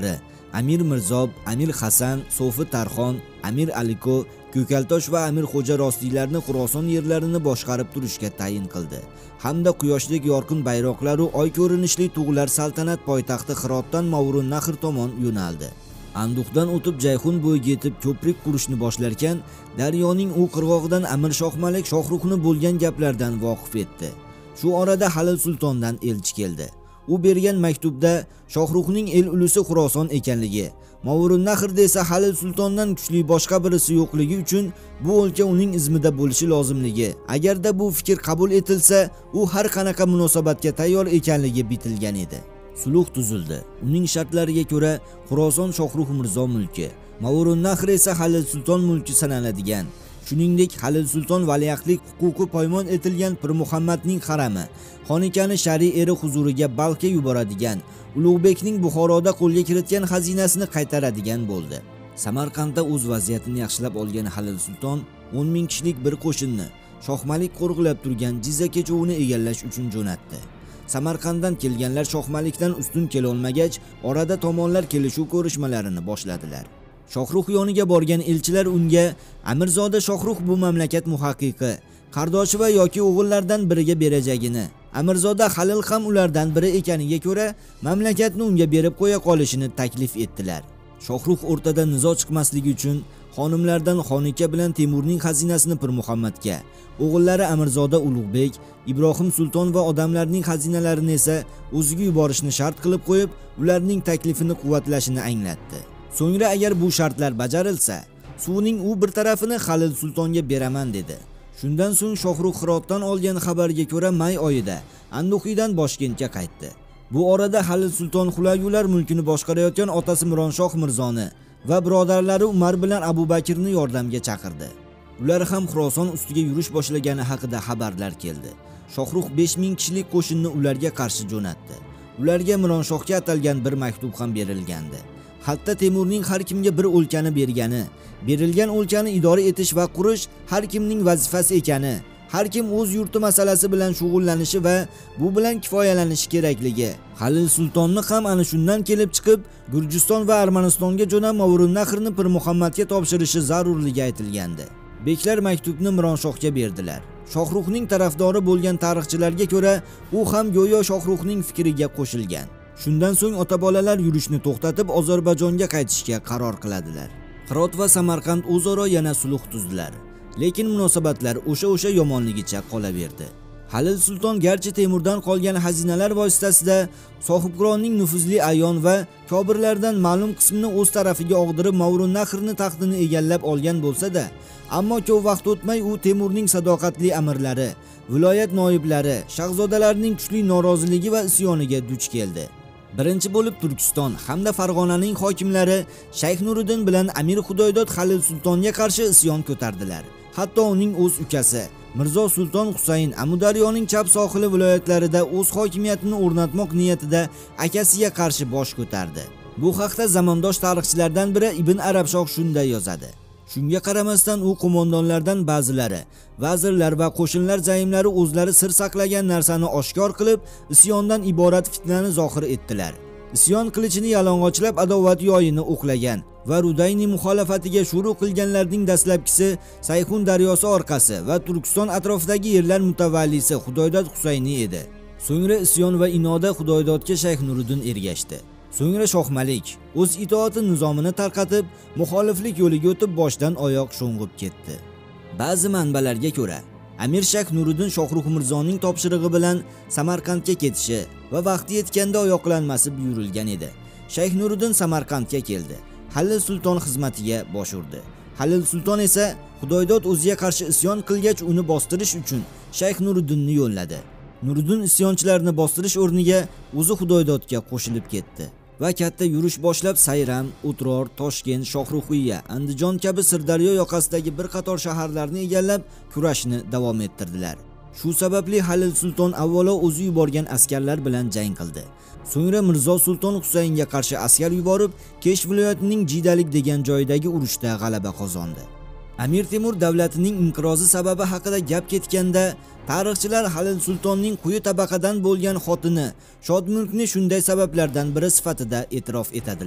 Amir Mirzob, Amir Hasan, Sofi Tarxon, Amir Aliko, Ko'kaltosh va Amir Xo'ja Rostiylarni Xuroson yerlarini boshqarib turishga tayin qildi. Hamda quyoshdek yorqin bayroqlar va oy ko'rinishli tug'lar saltanat poytaxti Hirotdan Movrunnahr tomon yo'naldi. Anduxdan o'tib Jayxun bo'yiga yetib ko'prik qurishni boshlarkan, daryoning u qirg'og'idan Amir Shohmalik Shohruxni bo'lgan gaplardan voqif etdi. Shu orada Halil sultondan elchi keldi. U bergan maktubda Shohruxning el ulusi Xuroson ekanligi, Movrunnahrda esa Halil sultondan kuchli boshqa birisi yo'qligi uchun bu o'lka uning izmida bo'lishi lozimligi, agarda bu fikr qabul etilsa, u har qanaqa munosabatga tayyor ekanligi bitilgan edi. Sulh tuzildi. Uning shartlariga ko'ra Xuroson Shohrux Mirzo mulki, Movrunnahr esa Halil sulton mulki sanaladigan. Shuningdek, Halil sulton valiahtlik huquqi poymon etilgan Pir Muhammadning harami, Xonikani shariy eri huzuriga Balxga yuboradigan, Ulug'bekning Buxoroda qo'lga kiritgan xazinasini qaytaradigan bo'ldi. Samarqandda o'z vaziyatini yaxshilab olgan Halil sulton 10 ming kishilik bir qo'shinni Shohmalik qo'riqlab turgan Jizza kechovini egallash uchun jo'natdi. Samarqanddan kelganlar Shohmalikdan ustun kela olmagach, orada tomonlar kelishuv ko'rishmalarini boshladilar. Shohrux yoniga borgan elchilar unga Amirzoda Shohrux bu mamlakat muhaqqiqi, qardoshi va yoki o'g'illardan biriga berajagini, Amirzoda Halil ham ulardan biri ekaniga ko'ra mamlakatni unga berib qo'ya qolishini taklif etdilar. Shohrux o'rtada nizo chiqmasligi uchun xonimlardan Xonika bilan Temurning xazinasini Pir Muhammadga, o'g'illari Amirzoda Ulug'bek, Ibrohim sulton va odamlarning xazinalarini esa o'ziga yuborishni shart qilib qo'yib, ularning taklifini quvvatlashini anglatdi. So'ngra agar bu shartlar bajarilsa, suvning u bir tarafini Halil sultonga beraman dedi. Shundan so'ng Shohrux Hirotdan olgan xabarga ko'ra may oyida Anduxiydan Toshkentga qaytdi. Bu orada Halil sulton Xulayular mulkini boshqarayotgan otasi Mironshoh Mirzoni va birodarlari Umar bilan Abu Bakrni yordamga chaqirdi. Ular ham Xuroson ustiga yurish boshlagani haqida xabarlar keldi. Shohrux 5000 kishilik qo'shinni ularga qarshi jo'natdi. Ularga Mironshohga atalgan bir maktub ham berilgandi. Hatto Temurning har kimga bir o'lkani bergani, berilgan o'lkani idora etish va qurish har kimning vazifasi ekani, har kim o'z yurti masalasi bilan shug'ullanishi va bu bilan kifoyalanishi kerakligi. Halil sultonni ham ana shundan kelib chiqib, Gurjiston va Armanistonga jo'nab Movrunnahrni Pir Muhammadga topshirishi zarurligi aytilgandi. Beklar maktubni Mironshohga berdilar. Shohruxning tarafdori bo'lgan tarixchilarga ko'ra, u ham go'yo Shohruxning fikriga qo'shilgan. Shundan so'ng ota-bolalar yurishni to'xtatib Ozarbayjonga qaytishga qaror qiladilar. Hirot va Samarqand o'zaro yana sulh tuzdilar. Lekin munosabatlar o'sha yomonligicha qolaverdi. Halil sulton garchi Temurdan qolgan xazinalar vositasida sohibqironning nufuzli ayon va kobirlardan ma'lum qismini o'z tarafiga og'dirib Movrunnahrni taxtini egallab olgan bo'lsa-da, ammo ko'p vaqt o'tmay u Temurning sadoqatli amirlari, viloyat noiblari, shahzodalarning kuchli noroziligi va isyoniga duch keldi. Birinchi bo'lib Turkiston hamda Farg'onaning hokimlari Shayx Nuriddin bilan Amir Xudoydod Halil sultonga qarshi isyon ko'tardilar. Hatto uning o'z ukasi Mirzo Sulton Husayn Amudaryoning chap sohili viloyatlarida o'z hokimiyatini o'rnatmoq niyatida akasiga qarshi bosh ko'tardi. Bu haqda zamondosh tarixchilardan biri Ibn Arabshoh shunday yozadi. Shunga qaramasdan u qo'mondonlardan ba'zilari, vazirlar va qo'shinlar zaimlari o'zlari sir saqlagan narsani oshkor qilib, isyondan iborat fitnani zohir etdilar. Isyon qilichini yalang'ochlab adovat yoyini o'qlagan va Rudayni muxolafatiga shuru qilganlarning dastlabkisi Sayxun daryosi orqasi va Turkiston atrofidagi yerlar mutavallisi Xudoydod Husayni edi. So'ngra isyon va inoda Xudoydodga Shayx Nuriddin ergashdi. So'ngra Shohmalik o'z itoati nizomini tarqatib, muxoliflik yo'liga o'tib boshdan oyoq sho'ng'ib ketdi. Ba'zi manbalarga ko'ra, Amir Shayx Nuriddin Shohrux Mirzoning topshirig'i bilan Samarqandga ketishi va vaqti yetganda oyoqlanmasi buyurilgan edi. Shayx Nuriddin Samarqandga keldi. Halil sulton xizmatiga bosh urdi. Halil sulton esa Xudoydod o'ziga qarshi isyon qilgach uni bostirish uchun Shayx Nuriddinni yo'lladi. Nuriddin isyonchilarni bostirish o'rniga o'zi Xudoydodga qo'shilib ketdi va katta yurish boshlab Sayram, O'tror, Toshkent, Shohruxiya, Andijon kabi Sirdaryo yoqasidagi bir qator shaharlarni egallab kurashni davom ettirdilar. Shu sababli Halil sulton avvalo o'zi yuborgan askarlar bilan jang qildi. So'ngra Mirzo Sulton Husaynga qarshi askar yuborib, Kesh viloyatining Jidalik degan joydagi urushda g'alaba qozondi. Amir Temur davlatining inqirozi sababi haqida gap ketganda, tarixchilar Halil sultonning quyi tabaqadan bo'lgan xotini Shodmulkni shunday sabablardan biri sifatida e'tirof etadilar.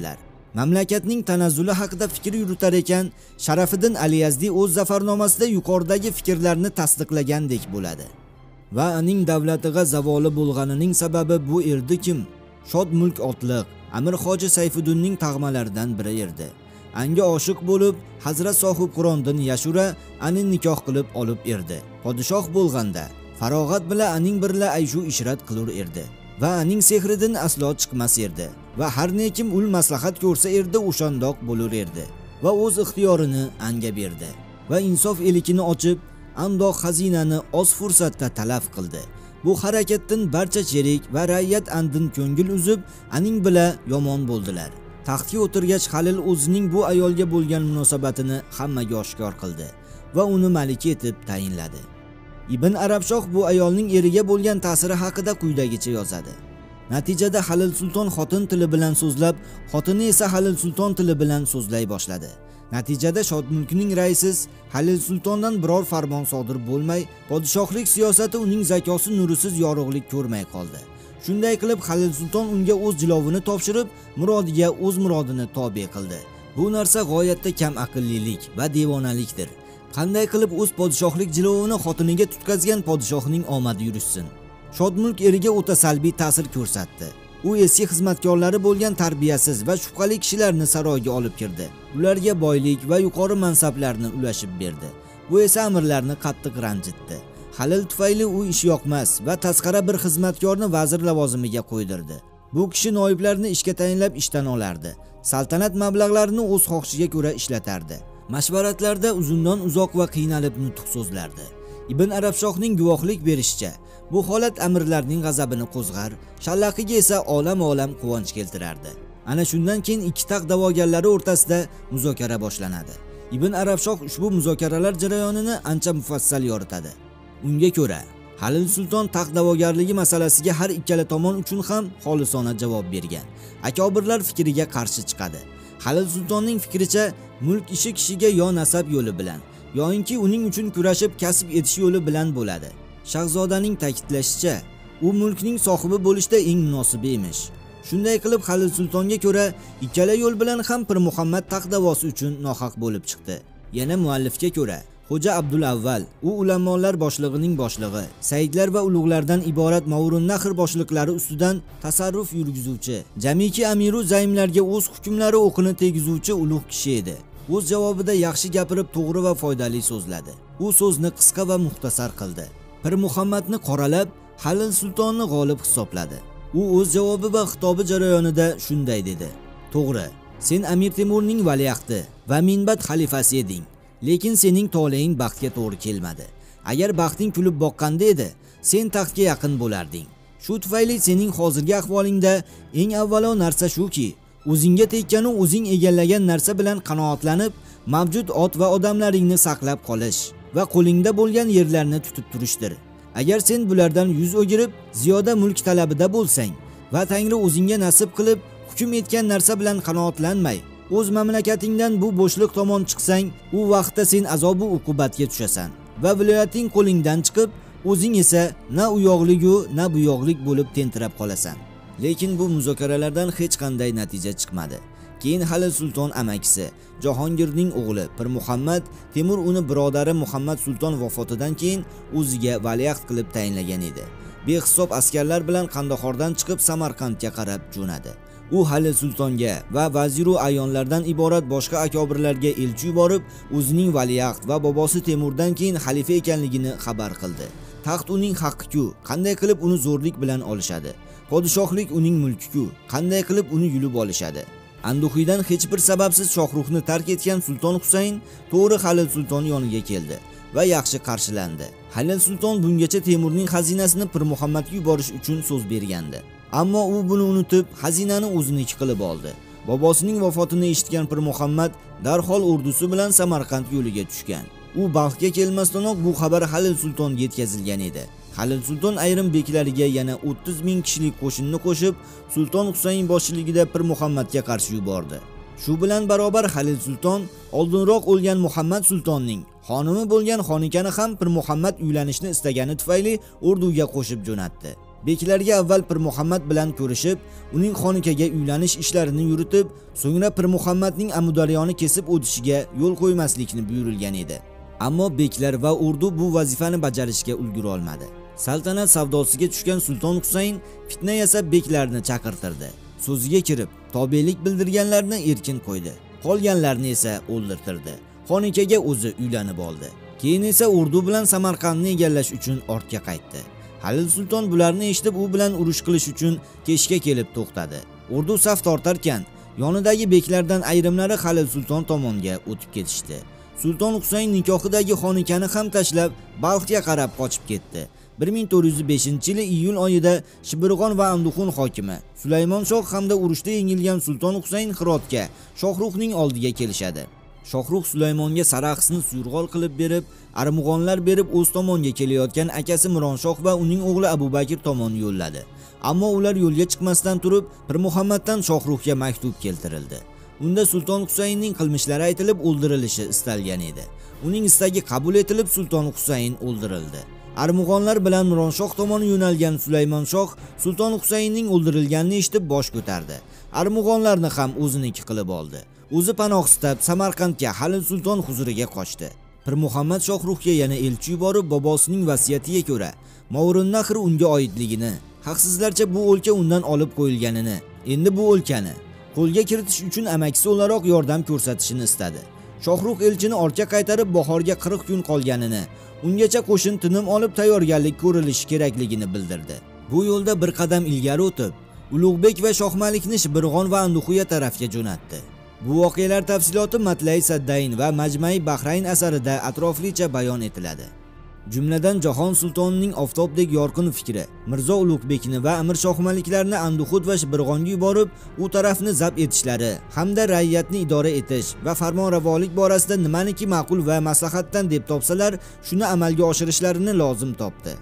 mamlakatning tanazzuli haqida fikr yuritar ekan, Sharafiddin Aliyazdiy o'z zafarnomasida yuqoridagi fikrlarni tasdiqlagandek bo'ladi. Va uning davlatiga zavoli bo'lganining sababi bu erdi kim? Shod mulk otliq Amir Hoji Sayfiddinning tag'malaridan biri edi. Anga oshiq bo'lib, Hazrat Sohib Qur'ondan Yashura ani nikoh qilib olib erdi. Podshoh bo'lganda farog'at bilan aning birla ayshu ishrat qilur erdi va aning sehridan aslo chiqmas erdi va har nekim ul maslahat ko'rsa erdi o'shandoq bo'lur erdi va o'z ixtiyorini anga berdi va insof elikini ochib, andoq xazinani oz fursatda talaf qildi. Bu harakatdan barcha sherik va raiyat andin ko'ngil uzib, aning bila yomon bo'ldilar. Taxtga o'tirgach Halil o'zining bu ayolga bo'lgan munosabatini hammaga oshkor qildi va uni malika etib tayinladi. Ibn Arabshoh bu ayolning eriga bo'lgan ta'siri haqida quyidagicha yozadi. Natijada Halil sulton xotin tili bilan so'zlab, xotini esa Halil sulton tili bilan so'zlay boshladi. Natijada Shodmulkning raisiz Halil sultondan biror farmon sodir bo'lmay, podshohlik siyosati uning zakosi nurisiz yorug'lik ko'rmay qoldi. Shunday qilib Halil sulton unga o'z jilovini topshirib, murodiga o'z murodini tobe qildi. Bu narsa g'oyatda kam aqllilik va devonalikdir. Qanday qilib o'z podshohlik jilovini xotiniga tutkazgan podshohning omadi yurishsin. Shodmulk eriga o'ta salbiy ta'sir ko'rsatdi. U eski xizmatkorlari bo'lgan tarbiyasiz va shubhali kishilarni saroyga olib kirdi. Ularga boylik va yuqori mansablarni ulashib berdi. Bu esa amirlarni qattiq ranjitdi. Halil tufayli u ish yoqmas va tasqara bir xizmatkorni vazir lavozimiga qo'ydirdi. Bu kishi noiblarni ishga tayinlab ishdan olardi. Saltanat mablag'larini o'z xohishiga ko'ra ishlatardi. Mashvaratlarda uzundan uzoq va qiynalib nutq so'zlardi. Ibn Arabshohning guvohlik berishicha, bu holat amirlarning g'azabini qo'zg'ar, shallaqiga esa olam quvonch keltirardi. Ana shundan keyin ikki taq da'vogarlari o'rtasida muzokara boshlanadi. Ibn Arabshoh ushbu muzokaralar jarayonini ancha mufassal yoritadi. Unga ko'ra, Halil sulton taxt da'vogarligi masalasiga har ikkala tomon uchun ham xolisona javob bergan. Akobirlar fikriga qarshi chiqadi. Halil sultonning fikricha, mulk ishi kishiga yo nasab yo'li bilan, yoinki uning uchun kurashib kasb etish yo'li bilan bo'ladi. Shahzodaning ta'kidlashicha, u mulkning sohibi bo'lishda eng munosibi emish. Shunday qilib Halil sultonga ko'ra, ikkala yo'l bilan ham Pir Muhammad taxt da'vosi uchun nohaq bo'lib chiqdi. Yana muallifga ko'ra, Xo'ja Abdul Avval, u ulamolar boshlig'ining boshlig'i, sayyidlar va ulug'lardan iborat Mavrun Nahr boshliqlari ustidan tasarruf yurgizuvchi, jamiki amiru zaimlarga o'z hukmlari o'qini tegizuvchi ulug' kishi edi. O'z javobida yaxshi gapirib, to'g'ri va foydali so'zladi. U so'zni qisqa va muxtasar qildi. Pir Muhammadni qoralab, Halil sultonni g'olib hisobladi. U o'z javobi va xitobi jarayonida shunday dedi: "To'g'ri, sen Amir Temurning valiahdi va minbat xalifasi eding. Lekin sening toleing baxtga to'g'ri kelmadi. Agar baxting kulib boqqanda edi, sen taxtga yaqin bo'larding. Shu tufayli sening hozirgi ahvolingda eng avvalo narsa shuki, o'zingga tekkanu o'zing egallagan narsa bilan qanoatlanib, mavjud ot va odamlaringni saqlab qolish va qo'lingda bo'lgan yerlarni tutib turishdir. Agar sen bulardan yuz o'girib, ziyoda mulk talabida bo'lsang va Tangri o'zingga nasib qilib hukm etgan narsa bilan qanoatlanmay, o'z mamlakatingdan bu bo'shliq tomon chiqsang, u vaqtda sen azob va uqubatga tushasan va viloyating qo'lingdan chiqib, o'zing esa na u yo'qligu, na bu yo'qlik bo'lib tentirab qolasan." Lekin bu muzokaralardan hech qanday natija chiqmadi. Keyin Halil sulton amakisi, Jahongirning o'g'li Pir Muhammad Temur uni birodari Muhammad sulton vafotidan keyin o'ziga valiahd qilib tayinlagan edi. Behisob askarlar bilan Qandahordan chiqib Samarqandga qarab jo'nadi. U Halil sultonga va vaziru ayonlardan iborat boshqa akobirlarga elchi yuborib, o'zining valiahd va bobosi Temurdan keyin xalifa ekanligini xabar qildi. Taxt uning haqqiku, qanday qilib uni zo'rlik bilan olishadi? Podshohlik uning mulkiku, qanday qilib uni yulib olishadi? Anduhiydan hech bir sababsiz Shohruxni tark etgan sulton Husayn to'g'ri Halil sulton yoniga keldi va yaxshi qarshilandi. Halil sulton bungacha Temurning xazinasini Pir Muhammadga yuborish uchun so'z bergandi. Ammo u buni unutib, xazinani o'ziniki qilib oldi. Bobosining vafotini eshitgan Pir Muhammad darhol ordusi bilan Samarqand yo'liga tushgan. U Balxga kelmasdanoq bu xabar Halil sultonga yetkazilgan edi. Halil sulton ayrim beklariga yana 30 ming kishilik qo'shinni qo'shib, sulton Husayn boshchiligida Pir Muhammadga qarshi yubordi. Shu bilan barobar Halil sulton oldinroq o'lgan Muhammad sultonning xonimi bo'lgan Xonikani ham Pir Muhammad uylanishni istagani tufayli orduga qo'shib jo'natdi. Beklarga avval Pir Muhammad bilan ko'rishib, uning xonikaga uylanish ishlarini yuritib, so'ngra Pir Muhammadning Amudaryoni kesib o'tishiga yo'l qo'ymaslikni buyurilgan edi. Ammo beklar va ordu bu vazifani bajarishga ulgura olmadi. Saltanat savdosiga tushgan Sulton Husayn fitna yasab beklarni chaqirtirdi. So'ziga kirib, tobelik bildirganlarni erkin qo'ydi. Qolganlarni esa o'ldirtirdi. Xonikaga o'zi uylanib oldi. Keyin esa ordu bilan Samarqandni egallash uchun ortga qaytdi. Halil Sulton bularni eshitib, u bilan urush qilish uchun kechga kelib to'xtadi. Ordu saf tortarkan, yonidagi beklardan ayrimlari Halil Sulton tomonga o'tib ketishdi. Sulton Husayn nikohidagi xonikani ham tashlab, Balxga qarab qochib ketdi. 1405-yil iyul oyida Shibirg'on va Anduxun hokimi Sulaymon Shoh hamda urushda yengilgan Sulton Husayn Hirotga Shohruxning oldiga kelishadi. Shohrux Sulaymonga Saraxsni suyurg'ol qilib berib, armug'onlar berib o'z tomonga kelayotgan akasi Mironshoh va uning o'g'li Abu Bakr tomon yo'lladi. Ammo ular yo'lga chiqmasdan turib, Pir Muhammaddan Shohruxga maktub keltirildi. Unda Sulton Husaynning qilmishlari aytilib o'ldirilishi istalgan edi. Uning istagi qabul etilib, Sulton Husayn o'ldirildi. Armug'onlar bilan Mironshoh tomon yo'nalgan Sulaymon Shoh Sulton Husaynning o'ldirilganini eshitib bosh ko'tardi. Armug'onlarni ham o'ziniki qilib oldi. O'zi panoh istab Samarqandga Halil Sulton huzuriga qochdi. Pir Muhammad Shohruxga yana elchi yuborib, bobosining vasiyatiga ko'ra Movrunnahr unga oidligini, haqsizlarcha bu o'lka undan olib qo'yilganini, endi bu o'lkani qo'lga kiritish uchun amakisi o'laroq yordam ko'rsatishini istadi. Shohrux elchini ortga qaytarib, bahorga 40 kun qolganini, ungacha qo'shin tinim olib tayyorgarlik ko'rilishi kerakligini bildirdi. Bu yo'lda bir qadam ilgari o'tib, Ulug'bek va Shohmalikni Shibirg'on va Anduxuya tarafga jo'natdi. Bu voqealar tafsiloti Matlai Saddain va Majmai Bahrayn asarida atroflicha bayon etiladi. Jumladan Jahon sultonining oftobdek yorqin fikri Mirzo Ulug'bekni va Amir Shohmaliklarni Anduxud va Shibirg'onga yuborib, u tarafni zabt etishlari hamda ra'iyatni idora etish va farmonravolik borasida nimaniki ma'qul va maslahatdan deb topsalar, shuni amalga oshirishlarini lozim topdi.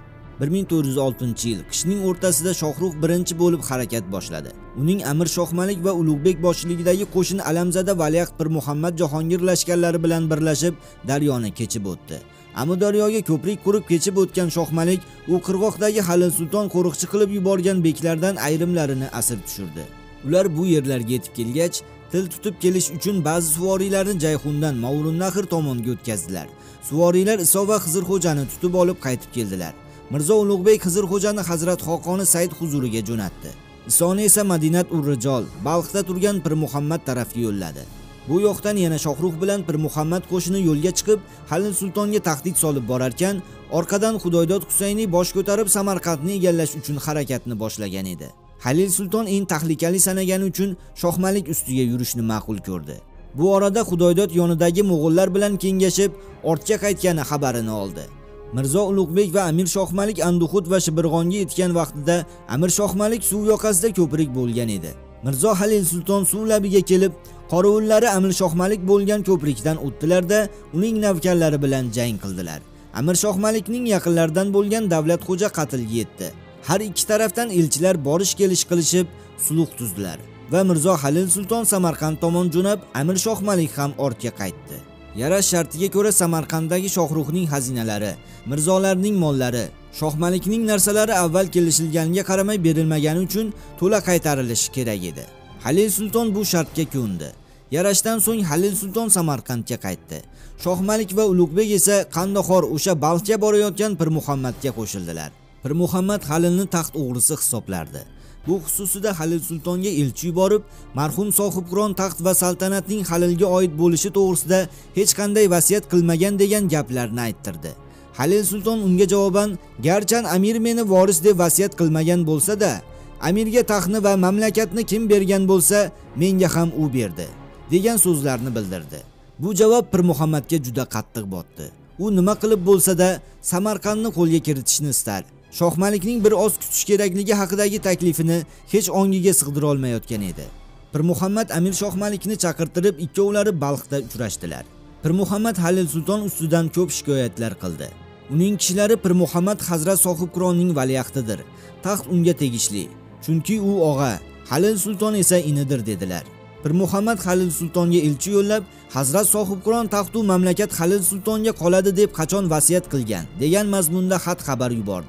1406-yil qishning o'rtasida Shohrux birinchi bo'lib harakat boshladi. Uning Amir Shohmalik va Ulug'bek boshchiligidagi qo'shin Alamzada valiahd Pir Muhammad Jahongir lashkarlari bilan birlashib daryoni kechib o'tdi. Amudaryoga ko'prik qurib kechib o'tgan Shohmalik u qirg'oqdagi Halil Sulton qo'riqchi qilib yuborgan beklardan ayrimlarini asir tushirdi. Ular bu yerlarga yetib kelgach, til tutib kelish uchun ba'zi suvoriylarni Jayxundan Movrunnahr tomonga o'tkazdilar. Suvoriylar Iso va Xizrxo'jani tutib olib qaytib keldilar. Mirzo Ulug'bek Xizrxo'jani Hazrat Xoqoni Said huzuriga jo'natdi. Isoni esa Madinat Urrijol, Balxda turgan Pir Muhammad tarafga yo'lladi. Bu yoqdan yana Shohrux bilan Pir Muhammad qo'shini yo'lga chiqib, Halil Sultonga tahdid solib borarkan, orqadan Xudoydod Husayni bosh ko'tarib Samarqandni egallash uchun harakatni boshlagan edi. Halil Sulton eng tahlikali sanagani uchun Shohmalik ustiga yurishni ma'qul ko'rdi. Bu orada Xudoydod yonidagi mo'g'ullar bilan kengashib, ortga qaytgani xabarini oldi. Mirzo Ulug'bek va Amir Shohmalik Anduxud va Shibirg'onga yetgan vaqtida Amir Shohmalik suv yoqasida ko'prik bo'lgan edi. Mirzo Halil Sulton suv labiga kelib, qorovulları Amir Shohmalik bo'lgan ko'prikdan o'tdilar-da, uning navkarlari bilan jang qildilar. Amir Shohmalikning yaqinlaridan bo'lgan Davlatxo'ja qatlga yetdi. Har ikki tarafdan elchilar borish-kelish qilishib, sulh tuzdilar va Mirzo Halil Sulton Samarqand tomon jo'nab, Amir Shohmalik ham ortga qaytdi. Yarash shartiga ko'ra Samarqanddagi Shohruxning xazinalari, mirzolarning mollari, Shohmalikning narsalari avval kelishilganiga qaramay berilmagani uchun to'la qaytarilishi kerak edi. Halil Sulton bu shartga ko'ndi. Yarashdan so'ng Halil Sulton Samarqandga qaytdi. Shohmalik va Ulug'bek esa Qandohor o'sha Balxga borayotgan Pir Muhammadga qo'shildilar. Pir Muhammad Halilni taxt o'g'risi hisoblardi. Bu xususida Halil Sultonga elchi yuborib, marhum sohibqiron taxt va saltanatning Halilga oid bo'lishi to'g'risida hech qanday vasiyat qilmagan degan gaplarni ayttirdi. Halil Sulton unga javoban, garchan amir meni voris deb vasiyat qilmagan bo'lsa-da, amirga taxtni va mamlakatni kim bergan bo'lsa, menga ham u berdi, degan so'zlarni bildirdi. Bu javob Pir Muhammadga juda qattiq botdi. U nima qilib bo'lsa-da Samarqandni qo'lga kiritishni istar. Shohmalikning bir oz kutish kerakligi haqidagi taklifini hech ongiga sig'dira olmayotgan edi. Pir Muhammad Amir Shohmalikni chaqirtirib, ikkovlari Balxda uchrashdilar. Pir Muhammad Halil Sulton ustidan ko'p shikoyatlar qildi. Uning kishilari Pir Muhammad Hazrat Sohibqironning valiahdidir. Taxt unga tegishli, chunki u og'a, Halil Sulton esa inidir dedilar. Pir Muhammad Halil Sultonga elchi yo'llab, Hazrat Sohibqiron taxtu mamlakat Halil Sultonga qoladi deb qachon vasiyat qilgan degan mazmunda xat xabar yubordi.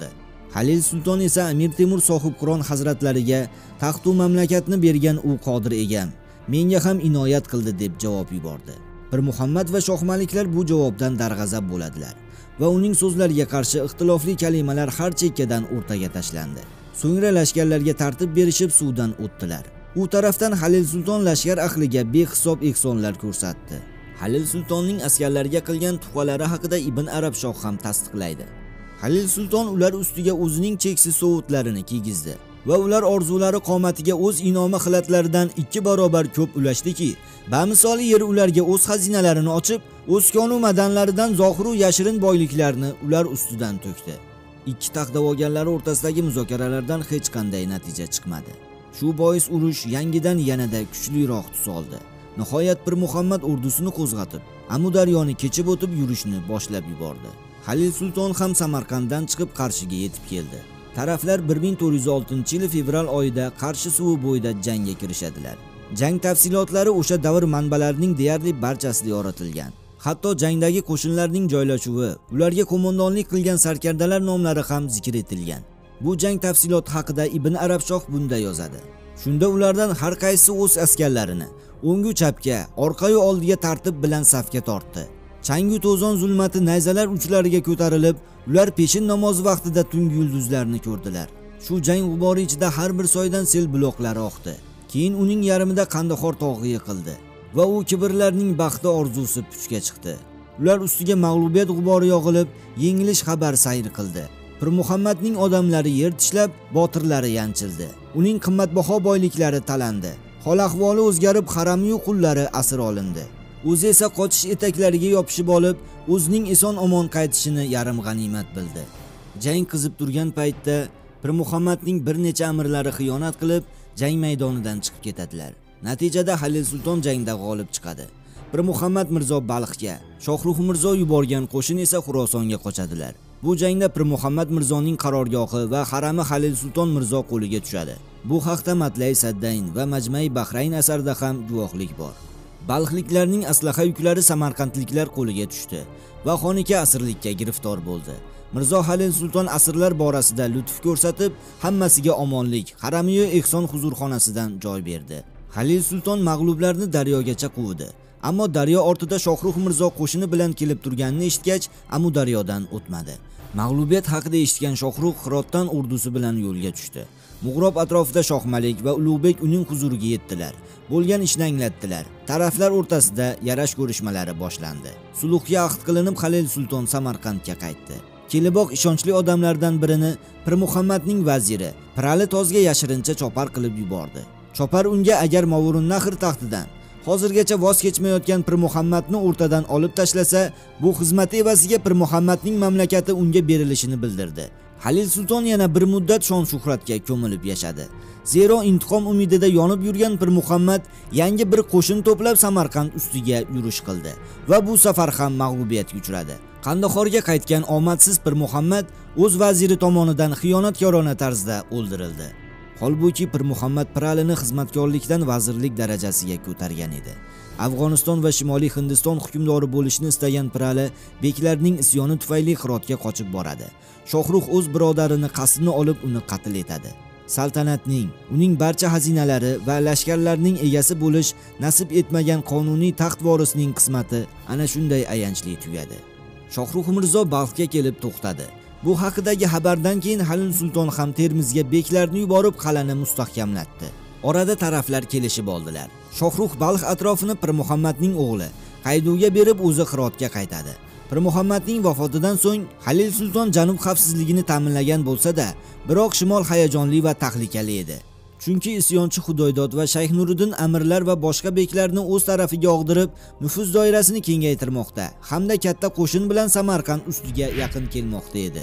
Halil Sulton esa Amir Temur sohibqiron hazratlariga taxtu mamlakatni bergan u qodir egam, menga ham inoyat qildi deb javob yubordi. Pir Muhammad va shohmaliklar bu javobdan darg'azab bo'ladilar va uning so'zlariga qarshi ixtilofli kalimalar har chekkadan o'rtaga tashlandi. So'ngra lashkarlarga tartib berishib suvdan o'tdilar. U tarafdan Halil Sulton lashkar ahliga behisob ehsonlar ko'rsatdi. Halil Sultonning askarlarga qilgan tuhfalari haqida Ibn Arabshoh ham tasdiqlaydi. Halil Sulton ular ustiga o'zining cheksiz sovutlarini kiygizdi va ular orzulari qomatiga o'z in'omi xilatlaridan 2 barobar ko'p ulashdiki, bamisoli yer ularga o'z xazinalarini ochib, o'z konu madanlaridan zohiru yashirin boyliklarni ular ustidan to'kdi. Ikki taqdavogarlari o'rtasidagi muzokaralardan hech qanday natija chiqmadi. Shu bois urush yangidan yanada kuchliroq tus oldi. Nihoyat Pir Muhammad ordusini qo'zg'atib, Amudaryoni kechib o'tib yurishni boshlab yubordi. Halil Sulton ham Samarqanddan chiqib Qarshiga yetib keldi. Taraflar 1406-yil fevral oyida Qarshi suvi bo'yida jangga kirishadilar. Jang tafsilotlari o'sha davr manbalarining deyarli barchasida yoritilgan. Hatto jangdagi qo'shinlarning joylashuvi, ularga qo'mondonlik qilgan sarkardalar nomlari ham zikr etilgan. Bu jang tafsiloti haqida Ibn Arabshoh bunda yozadi. Shunda ulardan har qaysi o'z askarlarini o'ngu chapga, orqa-yu oldiga tartib bilan safga tortdi. Changu to'zon zulmati nayzalar uchlariga ko'tarilib, ular peshin namozi vaqtida tungi yulduzlarni ko'rdilar. Shu jang g'ubori ichida har bir soydan sel buloqlari oqdi. Keyin uning yarmida Qandahor tog'i yiqildi va u kibrlarning baxti orzusi puchga chiqdi. Ular ustiga mag'lubiyat g'ubori yog'ilib, yengilish xabar sayr qildi. Pir Muhammadning odamlari yer tishlab, botirlari yanchildi. Uning qimmatbaho boyliklari talandi. Hol ahvoli o'zgarib, harami-yu qullari asir olindi. O'zi esa qochish etaklariga yopishib olib, o'zining eson-omon qaytishini yarim g'animat bildi. Jang qizib turgan paytda Pir Muhammadning bir necha amirlari xiyonat qilib, jang maydonidan chiqib ketadilar. Natijada Halil Sulton jangda g'olib chiqadi. Pir Muhammad Mirzo Balxga, Shohruh Mirzo yuborgan qo'shin esa Xurosonga qochadilar. Bu jangda Pir Muhammad Mirzoning qarorgohi va harami Halil Sulton Mirzo qo'liga tushadi. Bu haqda Matlai Saddayn va Majmai Bahrayn asarida ham guvohlik bor. Balxliklarning aslaha yuklari samarqandliklar qo'liga tushdi va xonika asirlikka giriftor bo'ldi. Mirzo Halil Sulton asirlar borasida lutf ko'rsatib, hammasiga omonlik, haramiy ehson huzurxonasidan joy berdi. Halil Sulton mag'lublarni daryogacha quvdi. Ammo daryo ortida Shohruh Mirzo qo'shini bilan kelib turganini eshitgach, Amudaryodan o'tmadi. Mag'lubiyat haqida eshitgan Shohruh Hirotdan ordusi bilan yo'lga tushdi. Mug'rob atrofida Shohmalik va Ulug'bek uning huzuriga yetdilar. Bo'lgan ishni anglatdilar. Taraflar o'rtasida yarash ko'rishmalari boshlandi. Sulhga ahd qilinib Halil Sulton Samarqandga qaytdi. Keliboq ishonchli odamlardan birini Pir Muhammadning vaziri Pirali Tozga yashirincha chopar qilib yubordi. Chopar unga agar Movurunnahir taxtidan hozirgacha voz kechmayotgan Pir Muhammadni o'rtadan olib tashlasa, bu xizmati evaziga Pir Muhammadning mamlakati unga berilishini bildirdi. Halil Sulton yana bir muddat shon-shuhratga ko'milib yashadi. Zero intiqom umidida yonib yurgan Pir Muhammad yangi bir qo'shin to'plab Samarqand ustiga yurish qildi va bu safar ham mag'lubiyatga uchradi. Qandahorga qaytgan omadsiz Pir Muhammad o'z vaziri tomonidan xiyonatkorona tarzda o'ldirildi. Holbuki Pir Muhammad Piralini xizmatkorlikdan vazirlik darajasiga ko'targan edi. Afg'oniston va Shimoliy Hindiston hukmdori bo'lishni istagan Pirali beklarning isyoni tufayli Hirotga qochib boradi. Shohruh o'z birodarini qasdini olib uni qatl etadi. Saltanatning, uning barcha xazinalari va lashkarlarning egasi bo'lish nasib etmagan qonuniy taxt vorisining qismati ana shunday ayanchli tugadi. Shohruh Mirzo Balxga kelib to'xtadi. Bu haqidagi xabardan keyin Halil Sulton ham Termizga beklarni yuborib qal'ani mustahkamlatdi. Orada taraflar kelishib oldilar. Shohruh Balx atrofini Pir Muhammadning o'g'li Qayduga berib o'zi Hirotga qaytadi. Pir Muhammadning vafotidan so'ng Halil Sulton janub xavfsizligini ta'minlagan bo'lsa-da, biroq shimol hayajonli va tahlikali edi. Chunki isyonchi Xudoydod va Shayx Nuriddin amirlar va boshqa beklarni o'z tarafiga og'dirib, nufuz doirasini kengaytirmoqda hamda katta qo'shin bilan Samarqand ustiga yaqin kelmoqda edi.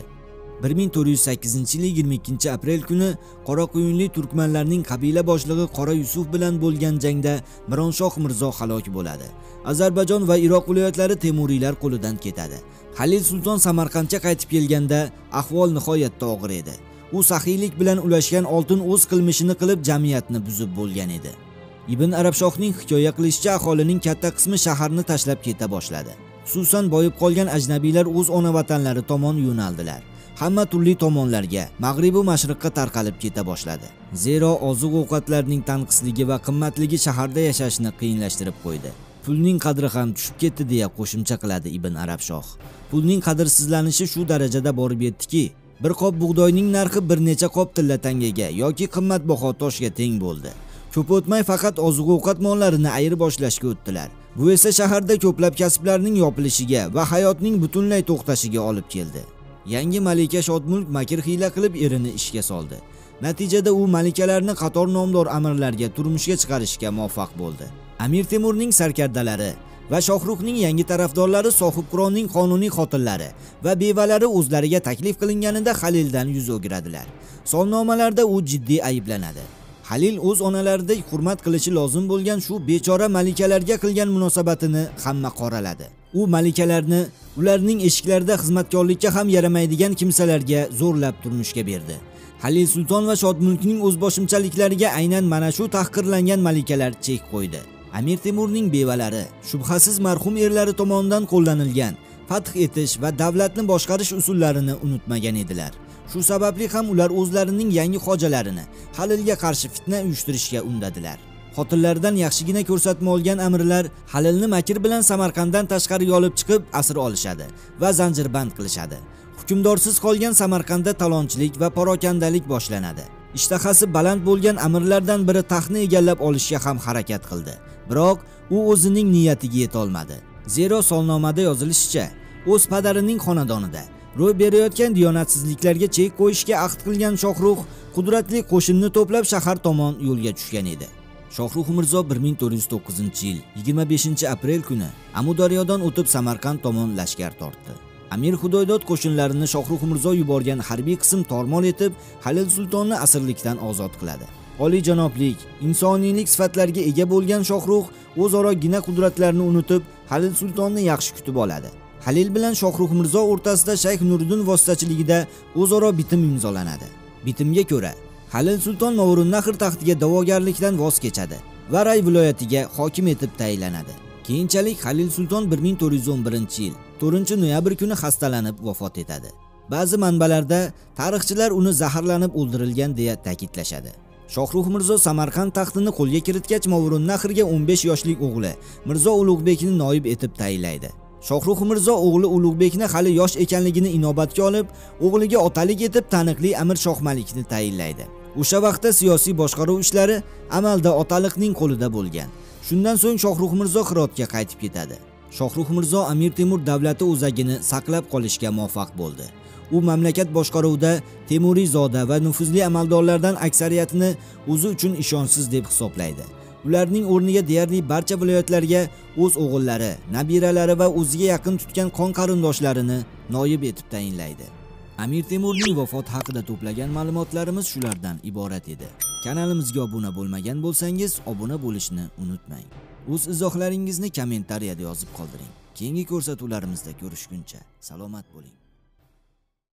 1408-yil 22-aprel kuni Qoraqo'yinli turkmanlarning qabila boshlig'i Qora Yusuf bilan bo'lgan jangda Mironshoh Mirzo halok bo'ladi. Ozarbayjon va Iroq viloyatlari Temuriylar qo'lidan ketadi. Halil Sulton Samarqandga qaytib kelganda ahvol nihoyatda og'ir edi. U saxiylik bilan ulashgan oltin o'z qilmishini qilib jamiyatni buzib bo'lgan edi. Ibn Arabshohning hikoya qilishicha aholining katta qismi shaharni tashlab keta boshladi. Xususan boyib qolgan ajnabiylar o'z ona vatanlari tomon yo'naldilar. hamma turli tomonlarga, mag'ribu mashriqqa tarqalib keta boshladi. Zero oziq-ovqatlarning tanqisligi va qimmatligi shaharda yashashni qiyinlashtirib qo'ydi. Pulning qadri ham tushib ketdi deya qo'shimcha qiladi Ibn Arabshoh. Pulning qadrsizlanishi shu darajada borib yetdiki, bir qop bug'doyning narxi bir necha qop tilla tangaga yoki qimmatbaho toshga teng bo'ldi. Ko'p o'tmay faqat oziq-ovqat mollarini ayirib boshlashga o'tdilar. Bu esa shaharda ko'plab kasblarning yopilishiga va hayotning butunlay to'xtashiga olib keldi. Yangi malika Shodmulk makr-hiyla qilib erini ishga soldi. Natijada u malikalarni qator nomdor amirlarga turmushga chiqarishga muvaffaq bo'ldi. Amir Temurning sarkardalari va Shohruxning yangi tarafdorlari Sohibqironning qonuniy xotinlari va bevalari o'zlariga taklif qilinganida Halildan yuz o'giradilar. Sonnomalarda u jiddiy ayblanadi. Halil o'z onalaridek hurmat qilishi lozim bo'lgan shu bechora malikalarga qilgan munosabatini hamma qoraladi. U malikalarni ularning eshiklarida xizmatkorlikka ham yaramaydigan kimsalarga zo'rlab turmushga berdi. Halil Sulton va Shodmulkning o'zboshimchaliklariga aynan mana shu tahqirlangan malikalar chek qo'ydi. Amir Temurning bevalari shubhasiz marhum erlari tomonidan qo'llanilgan fath etish va davlatni boshqarish usullarini unutmagan edilar. Shu sababli ham ular o'zlarining yangi hojalarini Halilga qarshi fitna uyushtirishga undadilar. Xotinlardan yaxshigina ko'rsatma olgan amirlar Halilni makr bilan Samarqanddan tashqariga olib chiqib asir olishadi va zanjirband qilishadi. Hukmdorsiz qolgan Samarqandda talonchilik va parokandalik boshlanadi. Ishtahasi baland bo'lgan amirlardan biri taxtni egallab olishga ham harakat qildi. Biroq u o'zining niyatiga yeta olmadi. Zero solnomada yozilishicha, o'z padarining xonadonida ro'y berayotgan diyonatsizliklarga chek qo'yishga ahd qilgan Shohrux qudratli qo'shinni to'plab shahar tomon yo'lga tushgan edi. Shohrux Mirzo 1409-yil 25-aprel kuni Amudaryodan o'tib Samarqand tomon lashkar tortdi. Amir Xudoydod qo'shinlarini Shohrux Mirzo yuborgan harbiy qism tormol etib, Halil Sultonni asirlikdan ozod qiladi. Oliyjanoblik, insoniylik sifatlarga ega bo'lgan Shohrux o'zaro gina qudratlarini unutib, Halil Sultonni yaxshi kutib oladi. Halil bilan Shohrux Mirzo o'rtasida Shayx Nuriddin vositachiligida o'zaro bitim imzolanadi. Bitimga ko'ra, Halil Sulton Movarounnahr taxtiga da'vogarlikdan voz kechadi va Ray viloyatiga hokim etib tayinlanadi. Keyinchalik Halil Sulton 1411-yil 4-noyabr kuni xastalanib vafot etadi. Ba'zi manbalarda tarixchilar uni zaharlanib o'ldirilgan deya ta'kidlashadi. Shohrux Mirzo Samarqand taxtini qo'lga kiritgach, Movarounnahrga 15 yoshlik o'g'li Mirzo Ulug'bekni noib etib tayinlaydi. Shohrux Mirzo o'g'li Ulug'bekni hali yosh ekanligini inobatga olib, o'g'liga otalik etib taniqli Amir Shohmalikni tayinlaydi. O'sha vaqtda siyosiy boshqaruv ishlari amalda otaliqning qo'lida bo'lgan. Shundan so'ng Shohrux Mirzo Hirotga qaytib ketadi. Shohrux Mirzo Amir Temur davlati o'zagini saqlab qolishga muvaffaq bo'ldi. U mamlakat boshqaruvida Temuriy zoda va nufuzli amaldorlardan aksariyatini o'zi uchun ishonchsiz deb hisoblaydi. Ularning o'rniga deyarli barcha viloyatlarga o'z o'g'illari, nabiralari va o'ziga yaqin tutgan qon qarindoshlarini noib etib tayinlaydi. Amir Temurning vafoti haqida to'plagan ma'lumotlarimiz shulardan iborat edi. Kanalimizga obuna bo'lmagan bo'lsangiz, obuna bo'lishni unutmang. O'z izohlaringizni kommentariyada yozib qoldiring. Keyingi ko'rsatuvlarimizda ko'rishguncha salomat bo'ling.